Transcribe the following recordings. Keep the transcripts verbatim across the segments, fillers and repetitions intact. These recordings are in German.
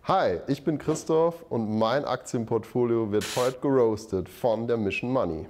Hi, ich bin Christoph und mein Aktienportfolio wird heute geroastet von der Mission Money.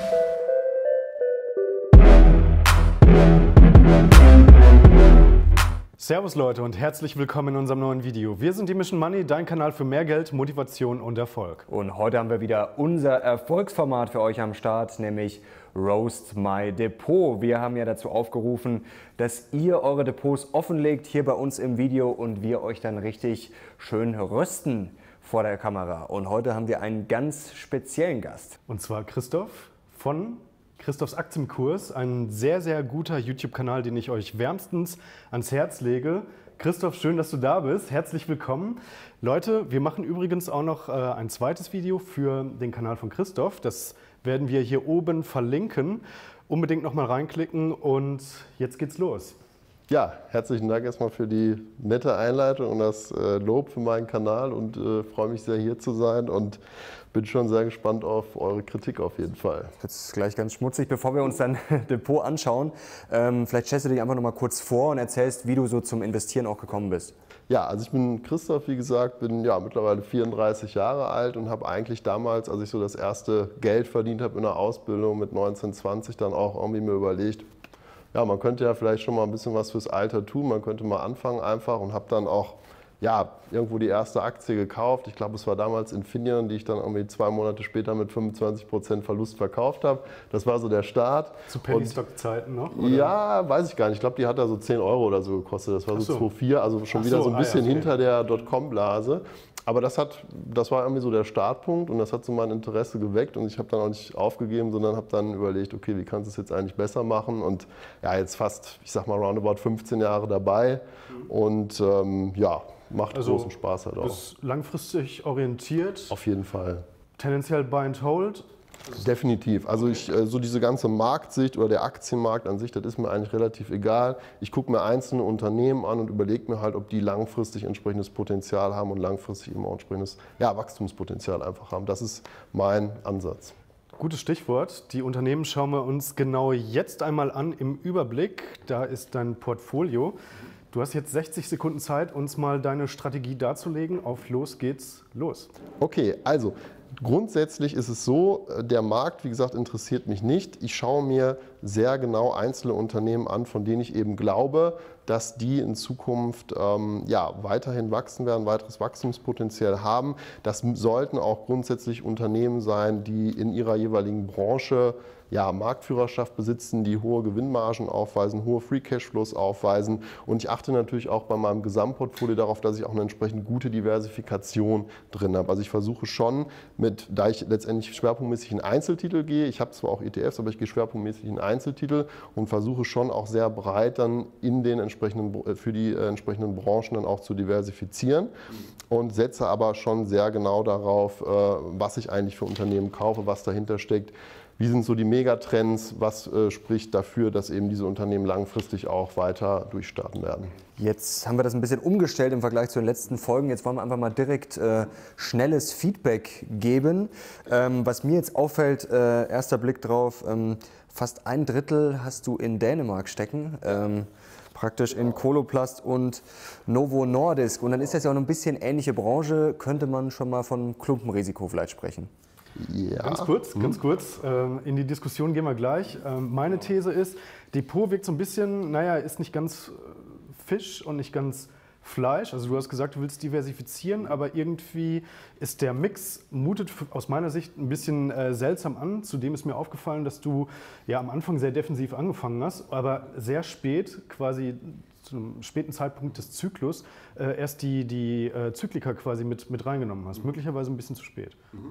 Servus Leute und herzlich willkommen in unserem neuen Video. Wir sind die Mission Money, dein Kanal für mehr Geld, Motivation und Erfolg. Und heute haben wir wieder unser Erfolgsformat für euch am Start, nämlich Roast My Depot. Wir haben ja dazu aufgerufen, dass ihr eure Depots offenlegt hier bei uns im Video und wir euch dann richtig schön rösten vor der Kamera. Und heute haben wir einen ganz speziellen Gast. Und zwar Christoph von Christophs Aktienkurs, ein sehr, sehr guter YouTube-Kanal, den ich euch wärmstens ans Herz lege. Christoph, schön, dass du da bist. Herzlich willkommen. Leute, wir machen übrigens auch noch äh, ein zweites Video für den Kanal von Christoph. Das werden wir hier oben verlinken. Unbedingt noch mal reinklicken und jetzt geht's los. Ja, herzlichen Dank erstmal für die nette Einleitung und das äh, Lob für meinen Kanal und äh, freue mich sehr, hier zu sein und bin schon sehr gespannt auf eure Kritik auf jeden Fall. Jetzt gleich ganz schmutzig, bevor wir uns dein Depot anschauen. Ähm, vielleicht stellst du dich einfach noch mal kurz vor und erzählst, wie du so zum Investieren auch gekommen bist. Ja, also ich bin Christoph, wie gesagt, bin ja mittlerweile vierunddreißig Jahre alt und habe eigentlich damals, als ich so das erste Geld verdient habe in der Ausbildung mit neunzehn, zwanzig, dann auch irgendwie mir überlegt, ja, man könnte ja vielleicht schon mal ein bisschen was fürs Alter tun, man könnte mal anfangen einfach und habe dann auch ja, irgendwo die erste Aktie gekauft. Ich glaube, es war damals Infineon, die ich dann irgendwie zwei Monate später mit fünfundzwanzig Prozent Verlust verkauft habe. Das war so der Start. Zu Penny-Stock-Zeiten noch? Oder? Ja, weiß ich gar nicht. Ich glaube, die hat da so zehn Euro oder so gekostet. Das war so, so. zweitausendvier, also schon Ach wieder so, so ein bisschen ah, ja, okay. hinter der Dotcom-Blase. Aber das, hat, das war irgendwie so der Startpunkt und das hat so mein Interesse geweckt und ich habe dann auch nicht aufgegeben, sondern habe dann überlegt, okay, wie kannst du es jetzt eigentlich besser machen und ja, jetzt fast, ich sag mal, roundabout fünfzehn Jahre dabei mhm. und ähm, ja, macht also großen Spaß halt auch. Bist langfristig orientiert? Auf jeden Fall. Tendenziell Buy and Hold? Definitiv. Also ich, so diese ganze Marktsicht oder der Aktienmarkt an sich, das ist mir eigentlich relativ egal. Ich gucke mir einzelne Unternehmen an und überlege mir halt, ob die langfristig entsprechendes Potenzial haben und langfristig eben auch entsprechendes ja, Wachstumspotenzial einfach haben. Das ist mein Ansatz. Gutes Stichwort. Die Unternehmen schauen wir uns genau jetzt einmal an im Überblick. Da ist dein Portfolio. Du hast jetzt sechzig Sekunden Zeit, uns mal deine Strategie darzulegen. Auf los geht's los. Okay, also grundsätzlich ist es so, der Markt, wie gesagt, interessiert mich nicht. Ich schaue mir sehr genau einzelne Unternehmen an, von denen ich eben glaube, dass die in Zukunft ähm, ja, weiterhin wachsen werden, weiteres Wachstumspotenzial haben. Das sollten auch grundsätzlich Unternehmen sein, die in ihrer jeweiligen Branche ja, Marktführerschaft besitzen, die hohe Gewinnmargen aufweisen, hohe Free Cashflows aufweisen. Und ich achte natürlich auch bei meinem Gesamtportfolio darauf, dass ich auch eine entsprechend gute Diversifikation drin habe. Also ich versuche schon, mit, da ich letztendlich schwerpunktmäßig in Einzeltitel gehe, ich habe zwar auch E T Fs, aber ich gehe schwerpunktmäßig in Einzeltitel und versuche schon auch sehr breit dann in den entsprechenden, für die entsprechenden Branchen dann auch zu diversifizieren und setze aber schon sehr genau darauf, was ich eigentlich für Unternehmen kaufe, was dahinter steckt. Wie sind so die Megatrends? Was äh, spricht dafür, dass eben diese Unternehmen langfristig auch weiter durchstarten werden? Jetzt haben wir das ein bisschen umgestellt im Vergleich zu den letzten Folgen. Jetzt wollen wir einfach mal direkt äh, schnelles Feedback geben. Ähm, was mir jetzt auffällt, äh, erster Blick drauf, ähm, fast ein Drittel hast du in Dänemark stecken. Ähm, praktisch in Coloplast und Novo Nordisk. Und dann ist das ja auch noch ein bisschen ähnliche Branche. Könnte man schon mal von Klumpenrisiko vielleicht sprechen? Ja. Ganz kurz, hm. ganz kurz. Ähm, in die Diskussion gehen wir gleich. Ähm, meine These ist, Depot wirkt so ein bisschen, naja, ist nicht ganz Fisch und nicht ganz Fleisch. Also du hast gesagt, du willst diversifizieren, aber irgendwie ist der Mix, mutet aus meiner Sicht ein bisschen äh, seltsam an. Zudem ist mir aufgefallen, dass du ja am Anfang sehr defensiv angefangen hast, aber sehr spät, quasi zum späten Zeitpunkt des Zyklus, äh, erst die, die äh, Zyklika quasi mit, mit reingenommen hast. Möglicherweise ein bisschen zu spät. Mhm.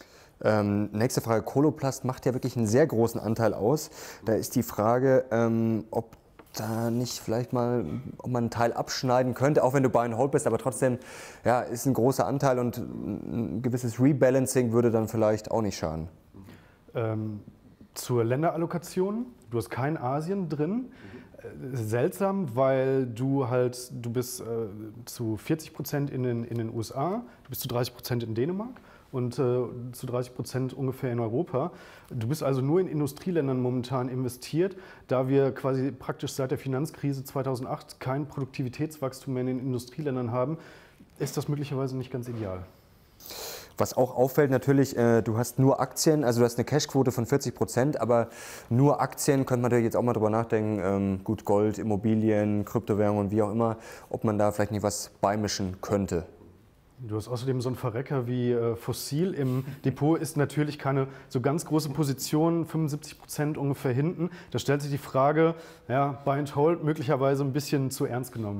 Ähm, nächste Frage, Coloplast macht ja wirklich einen sehr großen Anteil aus. Da ist die Frage, ähm, ob da nicht vielleicht mal, ob man einen Teil abschneiden könnte, auch wenn du Buy and Hold bist, aber trotzdem ja, ist ein großer Anteil und ein gewisses Rebalancing würde dann vielleicht auch nicht schaden. Ähm, zur Länderallokation, du hast kein Asien drin. Seltsam, weil du halt, du bist äh, zu vierzig Prozent in den, in den U S A, du bist zu dreißig Prozent in Dänemark und äh, zu dreißig Prozent ungefähr in Europa. Du bist also nur in Industrieländern momentan investiert, da wir quasi praktisch seit der Finanzkrise zweitausendacht kein Produktivitätswachstum mehr in den Industrieländern haben. ist das möglicherweise nicht ganz ideal. Was auch auffällt natürlich, äh, du hast nur Aktien, also du hast eine Cashquote von vierzig Prozent, aber nur Aktien, könnte man natürlich jetzt auch mal drüber nachdenken, ähm, gut, Gold, Immobilien, Kryptowährungen, wie auch immer, ob man da vielleicht nicht was beimischen könnte. Du hast außerdem so einen Verrecker wie äh, Fossil im Depot, ist natürlich keine so ganz große Position, fünfundsiebzig Prozent ungefähr hinten. Da stellt sich die Frage, ja, Buy and Hold möglicherweise ein bisschen zu ernst genommen.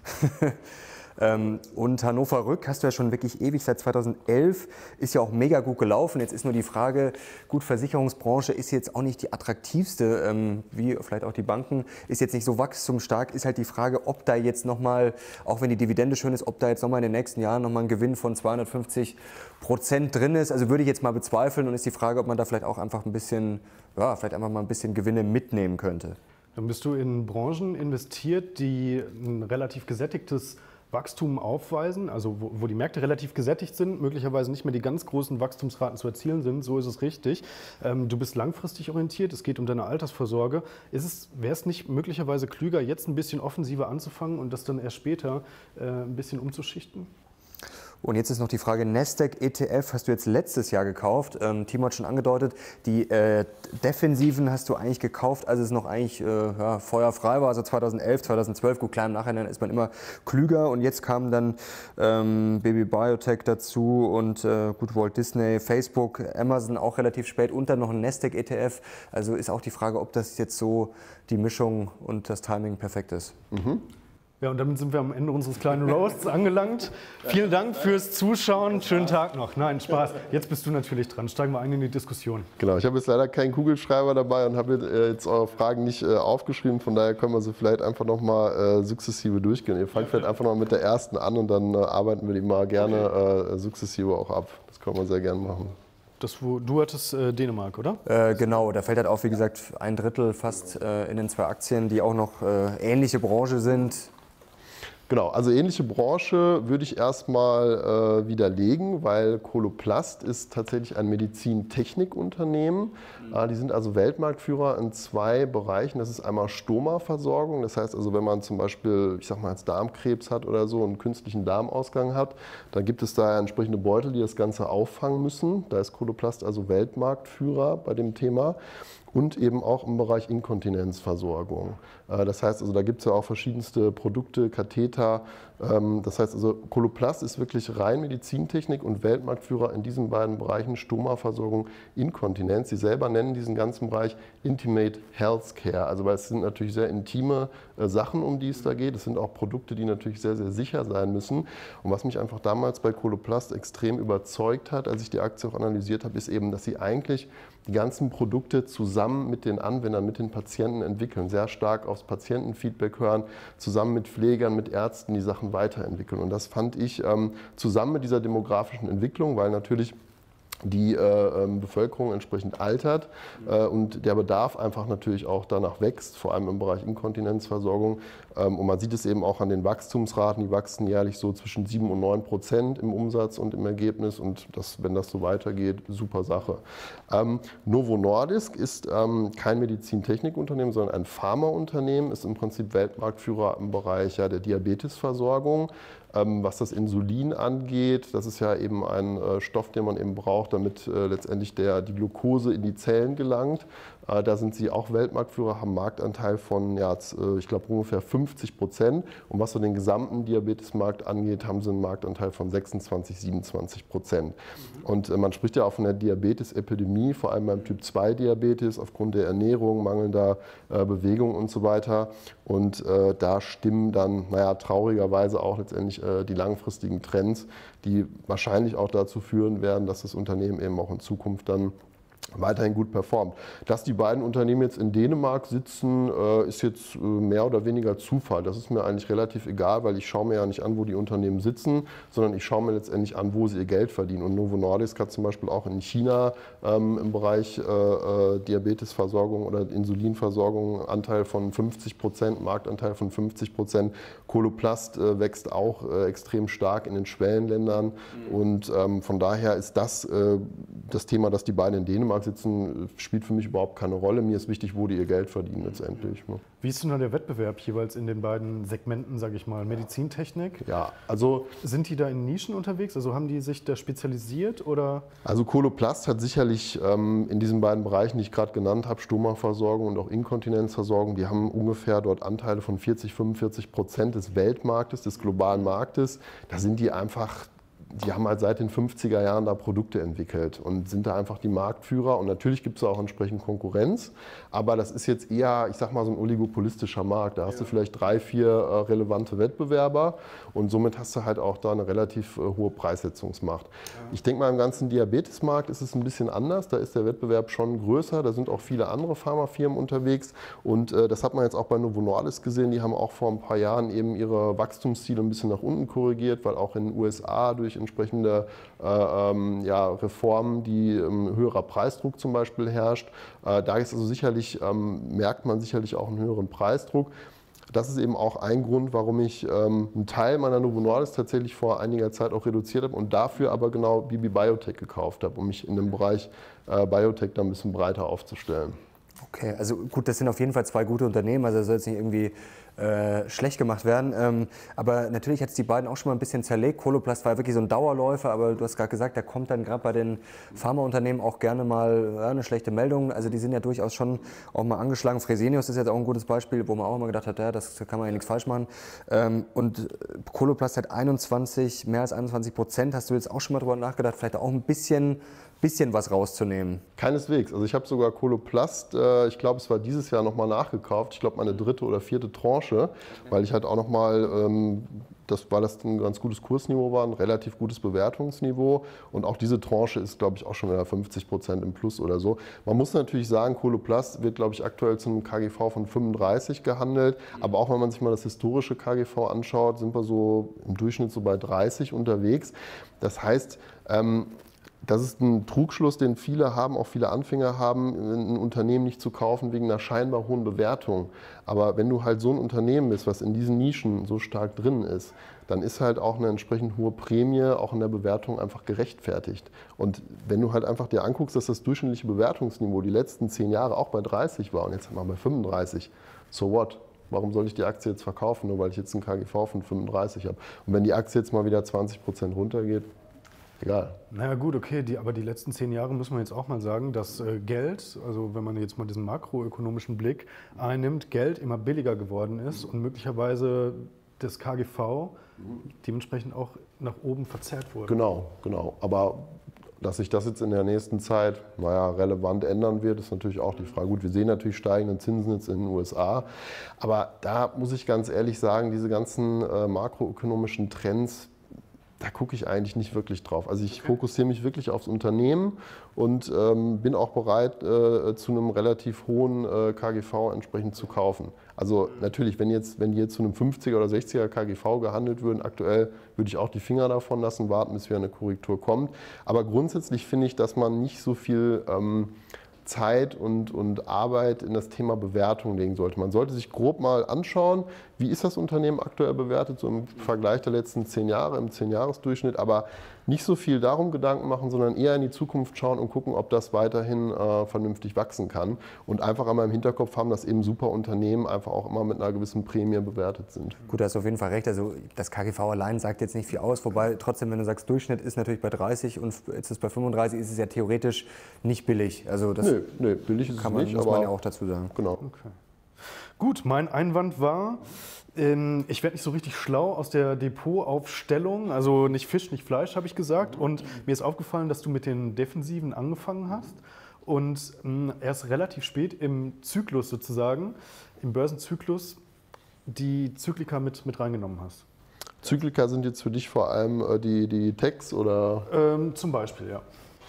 Ähm, und Hannover Rück hast du ja schon wirklich ewig, seit zweitausendelf, ist ja auch mega gut gelaufen. Jetzt ist nur die Frage, gut, Versicherungsbranche ist jetzt auch nicht die attraktivste, ähm, wie vielleicht auch die Banken, ist jetzt nicht so wachstumsstark, ist halt die Frage, ob da jetzt nochmal, auch wenn die Dividende schön ist, ob da jetzt nochmal in den nächsten Jahren nochmal ein Gewinn von zweihundertfünfzig Prozent drin ist. Also würde ich jetzt mal bezweifeln und ist die Frage, ob man da vielleicht auch einfach ein bisschen, ja, vielleicht einfach mal ein bisschen Gewinne mitnehmen könnte. Dann bist du in Branchen investiert, die ein relativ gesättigtes Wachstum aufweisen, also wo, wo die Märkte relativ gesättigt sind, möglicherweise nicht mehr die ganz großen Wachstumsraten zu erzielen sind, so ist es richtig. Ähm, du bist langfristig orientiert, es geht um deine Altersvorsorge. Ist es, wäre es nicht möglicherweise klüger, jetzt ein bisschen offensiver anzufangen und das dann erst später äh, ein bisschen umzuschichten? Und jetzt ist noch die Frage, Nasdaq E T F hast du jetzt letztes Jahr gekauft. Ähm, Timo hat schon angedeutet, die äh, Defensiven hast du eigentlich gekauft, als es noch eigentlich äh, ja, feuerfrei war, also zweitausendelf, zweitausendzwölf. Gut, klar, im Nachhinein ist man immer klüger. Und jetzt kamen dann ähm, Baby Biotech dazu und äh, gut, Walt Disney, Facebook, Amazon auch relativ spät und dann noch ein Nasdaq E T F. Also ist auch die Frage, ob das jetzt so die Mischung und das Timing perfekt ist. Mhm. Ja, und damit sind wir am Ende unseres kleinen Roasts angelangt. Vielen Dank fürs Zuschauen. Schönen Tag noch. Nein, Spaß. Jetzt bist du natürlich dran. Steigen wir ein in die Diskussion. Genau, ich habe jetzt leider keinen Kugelschreiber dabei und habe jetzt eure Fragen nicht äh, aufgeschrieben. Von daher können wir sie vielleicht einfach nochmal äh, sukzessive durchgehen. Ihr fangt vielleicht einfach noch mit der ersten an und dann äh, arbeiten wir die mal gerne äh, sukzessive auch ab. Das können wir sehr gerne machen. Das, wo, du hattest äh, Dänemark, oder? Äh, genau, da fällt halt auf, wie gesagt, ein Drittel fast äh, in den zwei Aktien, die auch noch äh, ähnliche Branche sind. Genau, also ähnliche Branche würde ich erstmal äh, widerlegen, weil Coloplast ist tatsächlich ein Medizintechnikunternehmen. Mhm. Äh, die sind also Weltmarktführer in zwei Bereichen. Das ist einmal Stoma-Versorgung, das heißt also, wenn man zum Beispiel, ich sag mal jetzt Darmkrebs hat oder so, einen künstlichen Darmausgang hat, dann gibt es da entsprechende Beutel, die das Ganze auffangen müssen. Da ist Coloplast also Weltmarktführer bei dem Thema. Und eben auch im Bereich Inkontinenzversorgung. Das heißt, also da gibt es ja auch verschiedenste Produkte, Katheter. Das heißt, also Coloplast ist wirklich rein Medizintechnik und Weltmarktführer in diesen beiden Bereichen Stoma-Versorgung, Inkontinenz. Sie selber nennen diesen ganzen Bereich Intimate Healthcare. Also weil es sind natürlich sehr intime Sachen, um die es da geht. Es sind auch Produkte, die natürlich sehr, sehr sicher sein müssen. Und was mich einfach damals bei Coloplast extrem überzeugt hat, als ich die Aktie auch analysiert habe, ist eben, dass sie eigentlich die ganzen Produkte zusammen mit den Anwendern, mit den Patienten entwickeln, sehr stark aufs Patientenfeedback hören, zusammen mit Pflegern, mit Ärzten die Sachen weiterentwickeln. Und das fand ich ähm, zusammen mit dieser demografischen Entwicklung, weil natürlich die äh, Bevölkerung entsprechend altert äh, und der Bedarf einfach natürlich auch danach wächst, vor allem im Bereich Inkontinenzversorgung. Ähm, und man sieht es eben auch an den Wachstumsraten, die wachsen jährlich so zwischen sieben und neun Prozent im Umsatz und im Ergebnis und das, wenn das so weitergeht, super Sache. Ähm, Novo Nordisk ist ähm, kein Medizintechnikunternehmen, sondern ein Pharmaunternehmen, ist im Prinzip Weltmarktführer im Bereich ja, der Diabetesversorgung. Ähm, was das Insulin angeht, das ist ja eben ein äh, Stoff, den man eben braucht, damit äh, letztendlich der, die Glucose in die Zellen gelangt. Äh, da sind sie auch Weltmarktführer, haben einen Marktanteil von, ja, äh, ich glaube, ungefähr fünfzig Prozent. Und was so den gesamten Diabetesmarkt angeht, haben sie einen Marktanteil von sechsundzwanzig, siebenundzwanzig Prozent. Mhm. Und äh, man spricht ja auch von der Diabetesepidemie, vor allem beim Typ zwei Diabetes, aufgrund der Ernährung, mangelnder äh, Bewegung und so weiter. Und äh, da stimmen dann, naja, traurigerweise auch letztendlich äh, die langfristigen Trends, die wahrscheinlich auch dazu führen werden, dass das Unternehmen eben auch in Zukunft dann weiterhin gut performt. Dass die beiden Unternehmen jetzt in Dänemark sitzen, äh, ist jetzt äh, mehr oder weniger Zufall. Das ist mir eigentlich relativ egal, weil ich schaue mir ja nicht an, wo die Unternehmen sitzen, sondern ich schaue mir letztendlich an, wo sie ihr Geld verdienen. Und Novo Nordisk hat zum Beispiel auch in China ähm, im Bereich äh, äh, Diabetesversorgung oder Insulinversorgung einen Anteil von fünfzig Prozent, Marktanteil von fünfzig Prozent. Coloplast äh, wächst auch äh, extrem stark in den Schwellenländern. Mhm. Und ähm, von daher ist das äh, das Thema, dass die beiden in Dänemark sitzen, spielt für mich überhaupt keine Rolle. Mir ist wichtig, wo die ihr Geld verdienen letztendlich. Wie ist denn da der Wettbewerb jeweils in den beiden Segmenten, sage ich mal, Medizintechnik? Ja, also sind die da in Nischen unterwegs? Also haben die sich da spezialisiert oder? Also Coloplast hat sicherlich ähm, in diesen beiden Bereichen, die ich gerade genannt habe, Stomaversorgung und auch Inkontinenzversorgung, die haben ungefähr dort Anteile von vierzig, fünfundvierzig Prozent des Weltmarktes, des globalen Marktes. Da sind die einfach Die haben halt seit den fünfziger Jahren da Produkte entwickelt und sind da einfach die Marktführer. Und natürlich gibt es auch entsprechend Konkurrenz, aber das ist jetzt eher, ich sag mal, so ein oligopolistischer Markt. Da hast ja. du vielleicht drei, vier äh, relevante Wettbewerber und somit hast du halt auch da eine relativ äh, hohe Preissetzungsmacht. Ja. Ich denke mal, im ganzen Diabetesmarkt ist es ein bisschen anders. Da ist der Wettbewerb schon größer. Da sind auch viele andere Pharmafirmen unterwegs und äh, das hat man jetzt auch bei Novo Nordisk gesehen. Die haben auch vor ein paar Jahren eben ihre Wachstumsziele ein bisschen nach unten korrigiert, weil auch in den U S A durch entsprechende äh, ähm, ja, Reformen, die ähm, höherer Preisdruck zum Beispiel herrscht. Äh, da ist also sicherlich, ähm, merkt man sicherlich auch einen höheren Preisdruck. Das ist eben auch ein Grund, warum ich ähm, einen Teil meiner Novo Nordisk tatsächlich vor einiger Zeit auch reduziert habe und dafür aber genau B B Biotech gekauft habe, um mich in dem Bereich äh, Biotech da ein bisschen breiter aufzustellen. Okay, also gut, das sind auf jeden Fall zwei gute Unternehmen, also das soll jetzt nicht irgendwie äh, schlecht gemacht werden. Ähm, aber natürlich hat es die beiden auch schon mal ein bisschen zerlegt. Coloplast war wirklich so ein Dauerläufer, aber du hast gerade gesagt, da kommt dann gerade bei den Pharmaunternehmen auch gerne mal ja, eine schlechte Meldung. Also die sind ja durchaus schon auch mal angeschlagen. Fresenius ist jetzt auch ein gutes Beispiel, wo man auch immer gedacht hat, ja, das kann man ja nichts falsch machen. Ähm, und Coloplast hat einundzwanzig, mehr als einundzwanzig Prozent. Hast du jetzt auch schon mal drüber nachgedacht, vielleicht auch ein bisschen bisschen was rauszunehmen? Keineswegs. Also ich habe sogar Coloplast, äh, ich glaube, es war dieses Jahr nochmal nachgekauft. Ich glaube, meine dritte oder vierte Tranche, weil ich halt auch nochmal, ähm, das, weil das ein ganz gutes Kursniveau war, ein relativ gutes Bewertungsniveau. Und auch diese Tranche ist, glaube ich, auch schon wieder fünfzig Prozent im Plus oder so. Man muss natürlich sagen, Coloplast wird, glaube ich, aktuell zu einem K G V von fünfunddreißig gehandelt. Aber auch wenn man sich mal das historische K G V anschaut, sind wir so im Durchschnitt so bei dreißig unterwegs. Das heißt, ähm, das ist ein Trugschluss, den viele haben, auch viele Anfänger haben, ein Unternehmen nicht zu kaufen wegen einer scheinbar hohen Bewertung. Aber wenn du halt so ein Unternehmen bist, was in diesen Nischen so stark drin ist, dann ist halt auch eine entsprechend hohe Prämie auch in der Bewertung einfach gerechtfertigt. Und wenn du halt einfach dir anguckst, dass das durchschnittliche Bewertungsniveau die letzten zehn Jahre auch bei dreißig war und jetzt mal bei fünfunddreißig, so what? Warum soll ich die Aktie jetzt verkaufen, nur weil ich jetzt einen K G V von fünfunddreißig habe? Und wenn die Aktie jetzt mal wieder zwanzig Prozent runtergeht, egal. Naja gut, okay, die, aber die letzten zehn Jahre muss man jetzt auch mal sagen, dass äh, Geld, also wenn man jetzt mal diesen makroökonomischen Blick einnimmt, Geld immer billiger geworden ist und möglicherweise das K G V dementsprechend auch nach oben verzerrt wurde. Genau, genau. Aber dass sich das jetzt in der nächsten Zeit naja, relevant ändern wird, ist natürlich auch die Frage. Gut, wir sehen natürlich steigende Zinsen jetzt in den U S A, aber da muss ich ganz ehrlich sagen, diese ganzen äh, makroökonomischen Trends, da gucke ich eigentlich nicht wirklich drauf. Also ich fokussiere mich wirklich aufs Unternehmen und ähm, bin auch bereit, äh, zu einem relativ hohen äh, K G V entsprechend zu kaufen. Also natürlich, wenn, jetzt, wenn die jetzt zu einem fünfziger oder sechziger K G V gehandelt würden, aktuell würde ich auch die Finger davon lassen, warten, bis wieder eine Korrektur kommt. Aber grundsätzlich finde ich, dass man nicht so viel ähm, Zeit und, und Arbeit in das Thema Bewertung legen sollte. Man sollte sich grob mal anschauen, wie ist das Unternehmen aktuell bewertet, so im Vergleich der letzten zehn Jahre, im zehn-Jahres-Durchschnitt, aber nicht so viel darum Gedanken machen, sondern eher in die Zukunft schauen und gucken, ob das weiterhin äh, vernünftig wachsen kann und einfach einmal im Hinterkopf haben, dass eben super Unternehmen einfach auch immer mit einer gewissen Prämie bewertet sind. Gut, da hast du auf jeden Fall recht. Also das K G V allein sagt jetzt nicht viel aus, wobei trotzdem, wenn du sagst, Durchschnitt ist natürlich bei dreißig und jetzt ist bei fünfunddreißig, ist es ja theoretisch nicht billig. Also das nö, nö, billig ist kann man, es nicht, muss aber man ja auch dazu sagen. Genau. Okay. Gut, mein Einwand war, ähm, ich werde nicht so richtig schlau aus der Depotaufstellung, also nicht Fisch, nicht Fleisch, habe ich gesagt. Und mir ist aufgefallen, dass du mit den Defensiven angefangen hast und mh, erst relativ spät im Zyklus sozusagen, im Börsenzyklus, die Zyklika mit, mit reingenommen hast. Zyklika sind jetzt für dich vor allem äh, die, die Techs oder? Ähm, zum Beispiel, ja.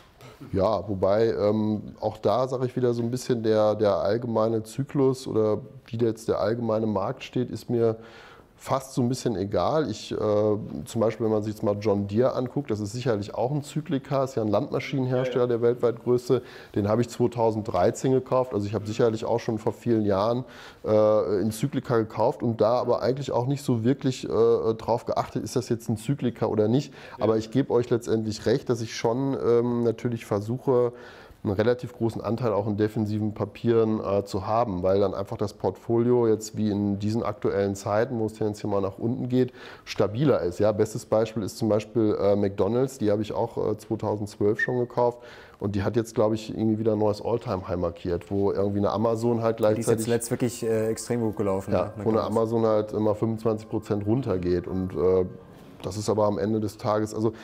Ja, wobei ähm, auch da sage ich wieder so ein bisschen der, der allgemeine Zyklus oder wie jetzt der allgemeine Markt steht, ist mir fast so ein bisschen egal. Ich, äh, zum Beispiel, wenn man sich jetzt mal John Deere anguckt, das ist sicherlich auch ein Zyklika, ist ja ein Landmaschinenhersteller, der weltweit größte. Den habe ich zweitausenddreizehn gekauft. Also ich habe sicherlich auch schon vor vielen Jahren äh, in Zyklika gekauft und da aber eigentlich auch nicht so wirklich äh, drauf geachtet, ist das jetzt ein Zyklika oder nicht. Aber ich gebe euch letztendlich recht, dass ich schon ähm, natürlich versuche, einen relativ großen Anteil auch in defensiven Papieren äh, zu haben, weil dann einfach das Portfolio jetzt wie in diesen aktuellen Zeiten, wo es tendenziell mal nach unten geht, stabiler ist. Ja, bestes Beispiel ist zum Beispiel äh, McDonald's, die habe ich auch äh, zweitausendzwölf schon gekauft und die hat jetzt, glaube ich, irgendwie wieder ein neues Alltime-High markiert, wo irgendwie eine Amazon halt gleichzeitig... Die ist jetzt zuletzt wirklich äh, extrem gut gelaufen. Ja, wo eine Amazon halt immer fünfundzwanzig Prozent runtergeht und äh, das ist aber am Ende des Tages, also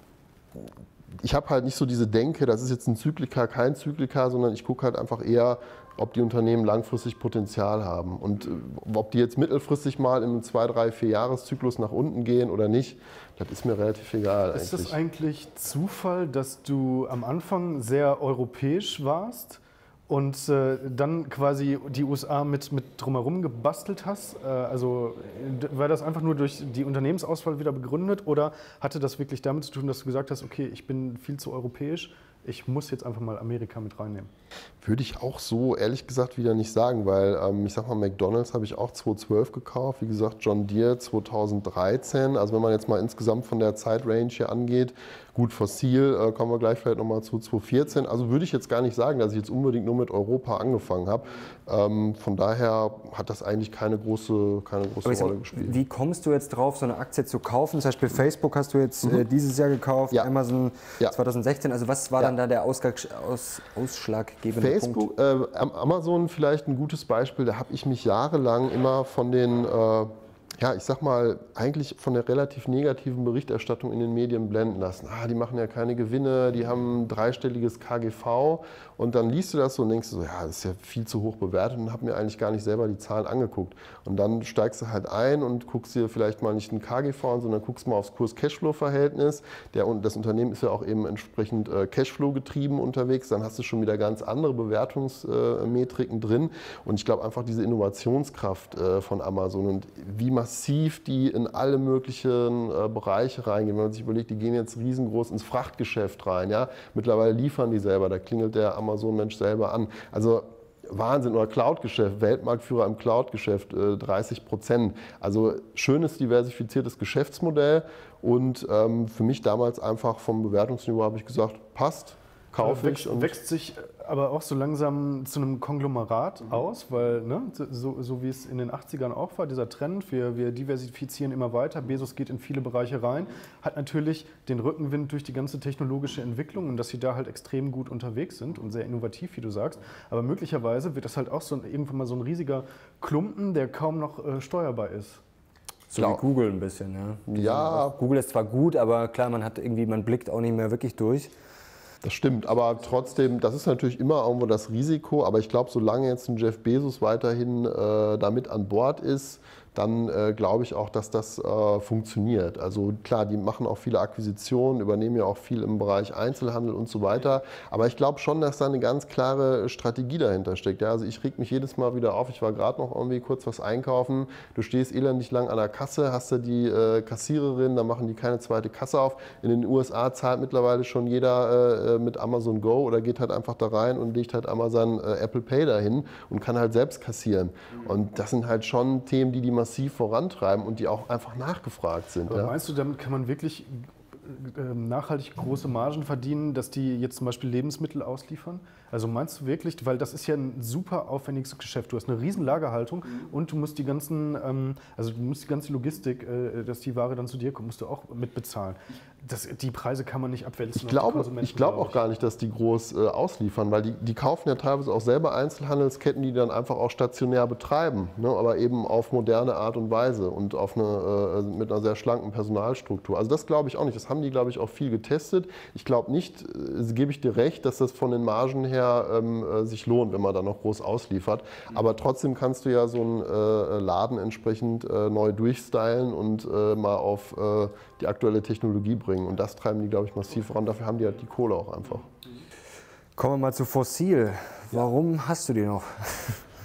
ich habe halt nicht so diese Denke, das ist jetzt ein Zyklika, kein Zyklika, sondern ich gucke halt einfach eher, ob die Unternehmen langfristig Potenzial haben. Und ob die jetzt mittelfristig mal in einem zwei, drei, vier Jahreszyklus nach unten gehen oder nicht, das ist mir relativ egal. Ist eigentlich. das eigentlich Zufall, dass du am Anfang sehr europäisch warst und äh, dann quasi die U S A mit, mit drumherum gebastelt hast? Äh, also war das einfach nur durch die Unternehmensauswahl wieder begründet oder hatte das wirklich damit zu tun, dass du gesagt hast, okay, ich bin viel zu europäisch, ich muss jetzt einfach mal Amerika mit reinnehmen? Würde ich auch so ehrlich gesagt wieder nicht sagen, weil ähm, ich sag mal, McDonald's habe ich auch zweitausendzwölf gekauft, wie gesagt John Deere zweitausenddreizehn, also wenn man jetzt mal insgesamt von der Zeitrange hier angeht, gut fossil, äh, kommen wir gleich vielleicht nochmal zu zweitausendvierzehn, also würde ich jetzt gar nicht sagen, dass ich jetzt unbedingt nur mit Europa angefangen habe, ähm, von daher hat das eigentlich keine große, keine große Rolle sag, gespielt. Wie kommst du jetzt drauf, so eine Aktie zu kaufen? Zum Beispiel Facebook hast du jetzt mhm. äh, dieses Jahr gekauft, ja. Amazon ja. zweitausendsechzehn, also was war ja. dann da der Ausgang, aus, ausschlaggebende Facebook, Punkt? Äh, Amazon vielleicht ein gutes Beispiel, da habe ich mich jahrelang immer von den, äh, ja ich sag mal, eigentlich von der relativ negativen Berichterstattung in den Medien blenden lassen. Ah, die machen ja keine Gewinne, die haben ein dreistelliges K G V und dann liest du das so und denkst so, ja, das ist ja viel zu hoch bewertet und habe mir eigentlich gar nicht selber die Zahlen angeguckt. Und dann steigst du halt ein und guckst dir vielleicht mal nicht ein K G V an, sondern guckst mal aufs Kurs-Cashflow-Verhältnis. Das Unternehmen ist ja auch eben entsprechend äh, Cashflow getrieben unterwegs, dann hast du schon wieder ganz andere Bewertungsmetriken äh, drin und ich glaube einfach diese Innovationskraft äh, von Amazon und wie massiv die in alle möglichen äh, Bereiche reingehen. Wenn man sich überlegt, die gehen jetzt riesengroß ins Frachtgeschäft rein. Ja? Mittlerweile liefern die selber, da klingelt der Amazon-Mensch selber an. Also Wahnsinn, oder Cloud-Geschäft, Weltmarktführer im Cloud-Geschäft, äh, dreißig Prozent. Also schönes, diversifiziertes Geschäftsmodell und ähm, für mich damals einfach vom Bewertungsniveau habe ich gesagt, passt, kaufe ich. Und wächst sich aber auch so langsam zu einem Konglomerat mhm. aus, weil ne, so, so wie es in den achtzigern auch war, dieser Trend, wir, wir diversifizieren immer weiter, Bezos geht in viele Bereiche rein, hat natürlich den Rückenwind durch die ganze technologische Entwicklung und dass sie da halt extrem gut unterwegs sind und sehr innovativ, wie du sagst, aber möglicherweise wird das halt auch so ein, irgendwann mal so ein riesiger Klumpen, der kaum noch äh, steuerbar ist. So wie Google ein bisschen, ja. Ja. Google ist zwar gut, aber klar, man hat irgendwie, man blickt auch nicht mehr wirklich durch. Das stimmt, aber trotzdem, das ist natürlich immer irgendwo das Risiko, aber ich glaube, solange jetzt ein Jeff Bezos weiterhin äh, damit an Bord ist, dann äh, glaube ich auch, dass das äh, funktioniert. Also klar, die machen auch viele Akquisitionen, übernehmen ja auch viel im Bereich Einzelhandel und so weiter. Aber ich glaube schon, dass da eine ganz klare Strategie dahinter steckt. Ja, also ich reg mich jedes Mal wieder auf. Ich war gerade noch irgendwie kurz was einkaufen. Du stehst elendig lang an der Kasse, hast du die äh, Kassiererin, dann machen die keine zweite Kasse auf. In den U S A zahlt mittlerweile schon jeder äh, mit Amazon Go oder geht halt einfach da rein und legt halt Amazon äh, Apple Pay dahin und kann halt selbst kassieren. Und das sind halt schon Themen, die die massiv vorantreiben und die auch einfach nachgefragt sind. Aber ja? Meinst du, damit kann man wirklich äh, nachhaltig große Margen verdienen, dass die jetzt zum Beispiel Lebensmittel ausliefern? Also meinst du wirklich, weil das ist ja ein super aufwendiges Geschäft, du hast eine riesen Lagerhaltung und du musst die ganzen, ähm, also du musst die ganze Logistik, äh, dass die Ware dann zu dir kommt, musst du auch mitbezahlen. Das, die Preise kann man nicht abwälzen. Ich glaube glaub auch gar nicht, dass die groß äh, ausliefern, weil die, die kaufen ja teilweise auch selber Einzelhandelsketten, die dann einfach auch stationär betreiben, ne, aber eben auf moderne Art und Weise und auf eine, äh, mit einer sehr schlanken Personalstruktur. Also das glaube ich auch nicht. Das haben die, glaube ich, auch viel getestet. Ich glaube nicht, äh, gebe ich dir recht, dass das von den Margen her ähm, äh, sich lohnt, wenn man da noch groß ausliefert. Aber trotzdem kannst du ja so einen äh, Laden entsprechend äh, neu durchstylen und äh, mal auf äh, die aktuelle Technologie bringen. Und das treiben die, glaube ich, massiv voran. Dafür haben die halt die Kohle auch einfach. Kommen wir mal zu Fossil. Warum ja. hast du die noch?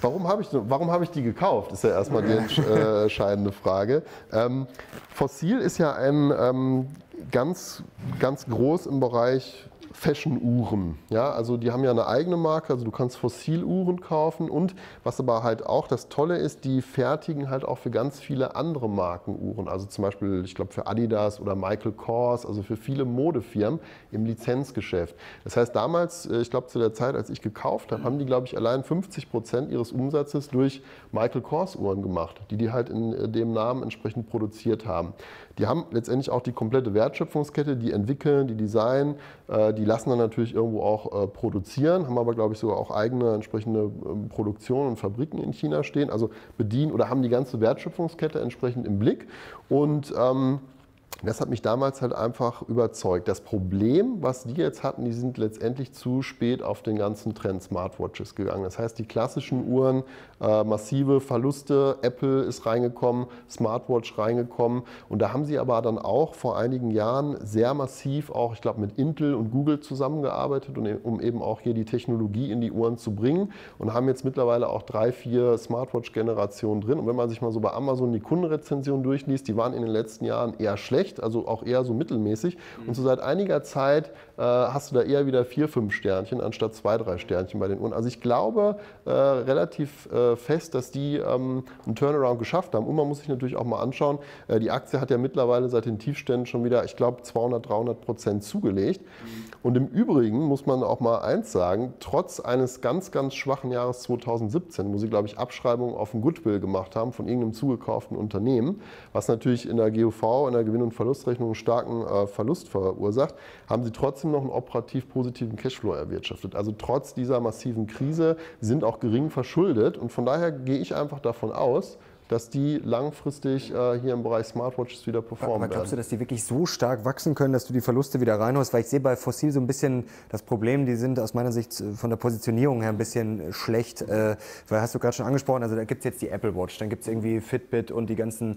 Warum habe ich, warum habe ich die gekauft, ist ja erstmal die äh, entscheidende Frage. Ähm, Fossil ist ja ein ähm, ganz, ganz groß im Bereich Fashion-Uhren. Ja, also die haben ja eine eigene Marke, also du kannst Fossil-Uhren kaufen und was aber halt auch das Tolle ist, die fertigen halt auch für ganz viele andere Marken Uhren. Also zum Beispiel, ich glaube für Adidas oder Michael Kors, also für viele Modefirmen im Lizenzgeschäft. Das heißt damals, ich glaube zu der Zeit, als ich gekauft habe, haben die glaube ich allein fünfzig Prozent ihres Umsatzes durch Michael Kors Uhren gemacht, die die halt in dem Namen entsprechend produziert haben. Die haben letztendlich auch die komplette Wertschöpfungskette, die entwickeln, die designen, die lassen dann natürlich irgendwo auch produzieren, haben aber glaube ich sogar auch eigene entsprechende Produktionen und Fabriken in China stehen, also bedienen oder haben die ganze Wertschöpfungskette entsprechend im Blick und ähm, das hat mich damals halt einfach überzeugt. Das Problem, was die jetzt hatten, die sind letztendlich zu spät auf den ganzen Trend Smartwatches gegangen. Das heißt, die klassischen Uhren, äh, massive Verluste, Apple ist reingekommen, Smartwatch reingekommen und da haben sie aber dann auch vor einigen Jahren sehr massiv auch, ich glaube mit Intel und Google zusammengearbeitet, um eben auch hier die Technologie in die Uhren zu bringen und haben jetzt mittlerweile auch drei, vier Smartwatch-Generationen drin und wenn man sich mal so bei Amazon die Kundenrezension durchliest, die waren in den letzten Jahren eher schlecht, also auch eher so mittelmäßig. Und so seit einiger Zeit äh, hast du da eher wieder vier, fünf Sternchen anstatt zwei, drei Sternchen bei den Uhren. Also ich glaube äh, relativ äh, fest, dass die ähm, einen Turnaround geschafft haben. Und man muss sich natürlich auch mal anschauen, äh, die Aktie hat ja mittlerweile seit den Tiefständen schon wieder, ich glaube, zweihundert, dreihundert Prozent zugelegt. Und im Übrigen muss man auch mal eins sagen, trotz eines ganz, ganz schwachen Jahres zweitausendsiebzehn, wo sie, glaube ich, Abschreibungen auf den Goodwill gemacht haben von irgendeinem zugekauften Unternehmen, was natürlich in der G U V, in der Gewinn- und Verlustrechnung einen starken äh, Verlust verursacht, haben sie trotzdem noch einen operativ positiven Cashflow erwirtschaftet. Also trotz dieser massiven Krise sind auch gering verschuldet und von daher gehe ich einfach davon aus, dass die langfristig äh, hier im Bereich Smartwatches wieder performen werden. Aber glaubst du, dass die wirklich so stark wachsen können, dass du die Verluste wieder reinholst? Weil ich sehe bei Fossil so ein bisschen das Problem, die sind aus meiner Sicht von der Positionierung her ein bisschen schlecht. Äh, weil hast du gerade schon angesprochen, also da gibt es jetzt die Apple Watch, dann gibt es irgendwie Fitbit und die ganzen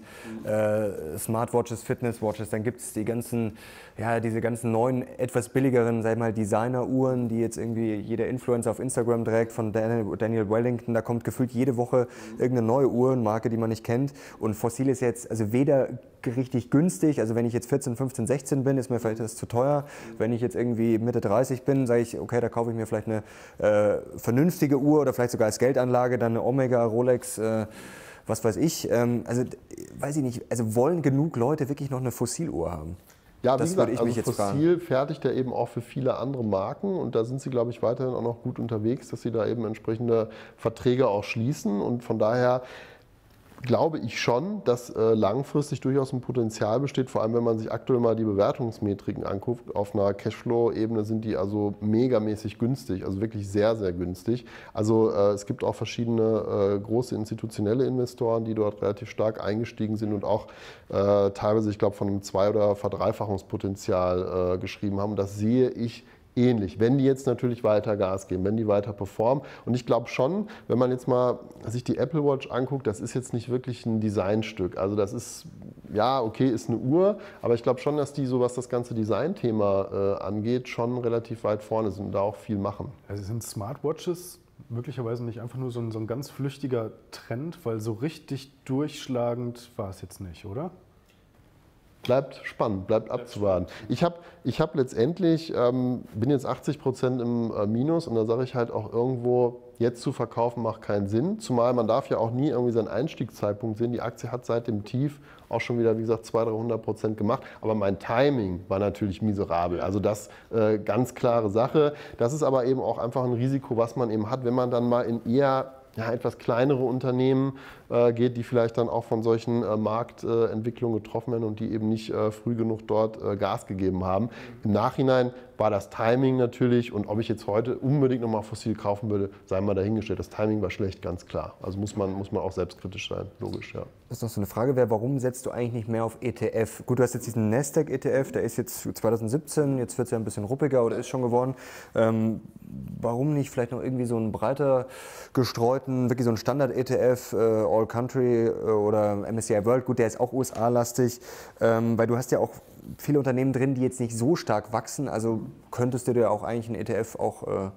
äh, Smartwatches, Fitnesswatches, dann gibt es die ganzen, ja, diese ganzen neuen, etwas billigeren, sag ich mal, Designer-Uhren, die jetzt irgendwie jeder Influencer auf Instagram trägt, von Daniel, Daniel Wellington, da kommt gefühlt jede Woche irgendeine neue Uhrenmarke, die man nicht kennt. Und Fossil ist jetzt also weder richtig günstig, also wenn ich jetzt vierzehn, fünfzehn, sechzehn bin, ist mir vielleicht das zu teuer. Wenn ich jetzt irgendwie Mitte dreißig bin, sage ich, okay, da kaufe ich mir vielleicht eine äh, vernünftige Uhr oder vielleicht sogar als Geldanlage, dann eine Omega, Rolex, äh, was weiß ich. Ähm, also weiß ich nicht, also wollen genug Leute wirklich noch eine Fossiluhr haben? Ja, wie das gesagt, ich also mich jetzt Fossil fragen. Fertigt ja eben auch für viele andere Marken und da sind sie, glaube ich, weiterhin auch noch gut unterwegs, dass sie da eben entsprechende Verträge auch schließen und von daher glaube ich schon, dass äh, langfristig durchaus ein Potenzial besteht, vor allem wenn man sich aktuell mal die Bewertungsmetriken anguckt. Auf einer Cashflow-Ebene sind die also megamäßig günstig, also wirklich sehr, sehr günstig. Also äh, es gibt auch verschiedene äh, große institutionelle Investoren, die dort relativ stark eingestiegen sind und auch äh, teilweise, ich glaube, von einem Zwei- oder Verdreifachungspotenzial äh, geschrieben haben. Das sehe ich ähnlich, wenn die jetzt natürlich weiter Gas geben, wenn die weiter performen. Und ich glaube schon, wenn man jetzt mal sich die Apple Watch anguckt, das ist jetzt nicht wirklich ein Designstück. Also das ist, ja, okay, ist eine Uhr, aber ich glaube schon, dass die, so was das ganze Designthema äh, angeht, schon relativ weit vorne sind und da auch viel machen. Also sind Smartwatches möglicherweise nicht einfach nur so ein, so ein ganz flüchtiger Trend, weil so richtig durchschlagend war es jetzt nicht, oder? Bleibt spannend, bleibt abzuwarten. Ich habe ich hab letztendlich, ähm, bin jetzt achtzig Prozent im äh, Minus und da sage ich halt auch irgendwo, jetzt zu verkaufen macht keinen Sinn. Zumal man darf ja auch nie irgendwie seinen Einstiegszeitpunkt sehen. Die Aktie hat seit dem Tief auch schon wieder, wie gesagt, zweihundert, dreihundert Prozent gemacht. Aber mein Timing war natürlich miserabel. Also das äh, ganz klare Sache. Das ist aber eben auch einfach ein Risiko, was man eben hat, wenn man dann mal in eher ja, etwas kleinere Unternehmen äh, geht, die vielleicht dann auch von solchen äh, Marktentwicklungen getroffen werden und die eben nicht äh, früh genug dort äh, Gas gegeben haben. Im Nachhinein war das Timing natürlich und ob ich jetzt heute unbedingt nochmal Fossil kaufen würde, sei mal dahingestellt. Das Timing war schlecht, ganz klar. Also muss man, muss man auch selbstkritisch sein, logisch, ja. Das ist noch so eine Frage, wäre, warum setzt du eigentlich nicht mehr auf E T F? Gut, du hast jetzt diesen Nasdaq-E T F, der ist jetzt zweitausendsiebzehn, jetzt wird es ja ein bisschen ruppiger oder ist schon geworden. Ähm, warum nicht vielleicht noch irgendwie so einen breiter gestreuten, wirklich so einen Standard-E T F, äh, All Country äh, oder M S C I World, gut, der ist auch U S A-lastig, ähm, weil du hast ja auch viele Unternehmen drin, die jetzt nicht so stark wachsen, also könntest du dir auch eigentlich einen E T F auch äh,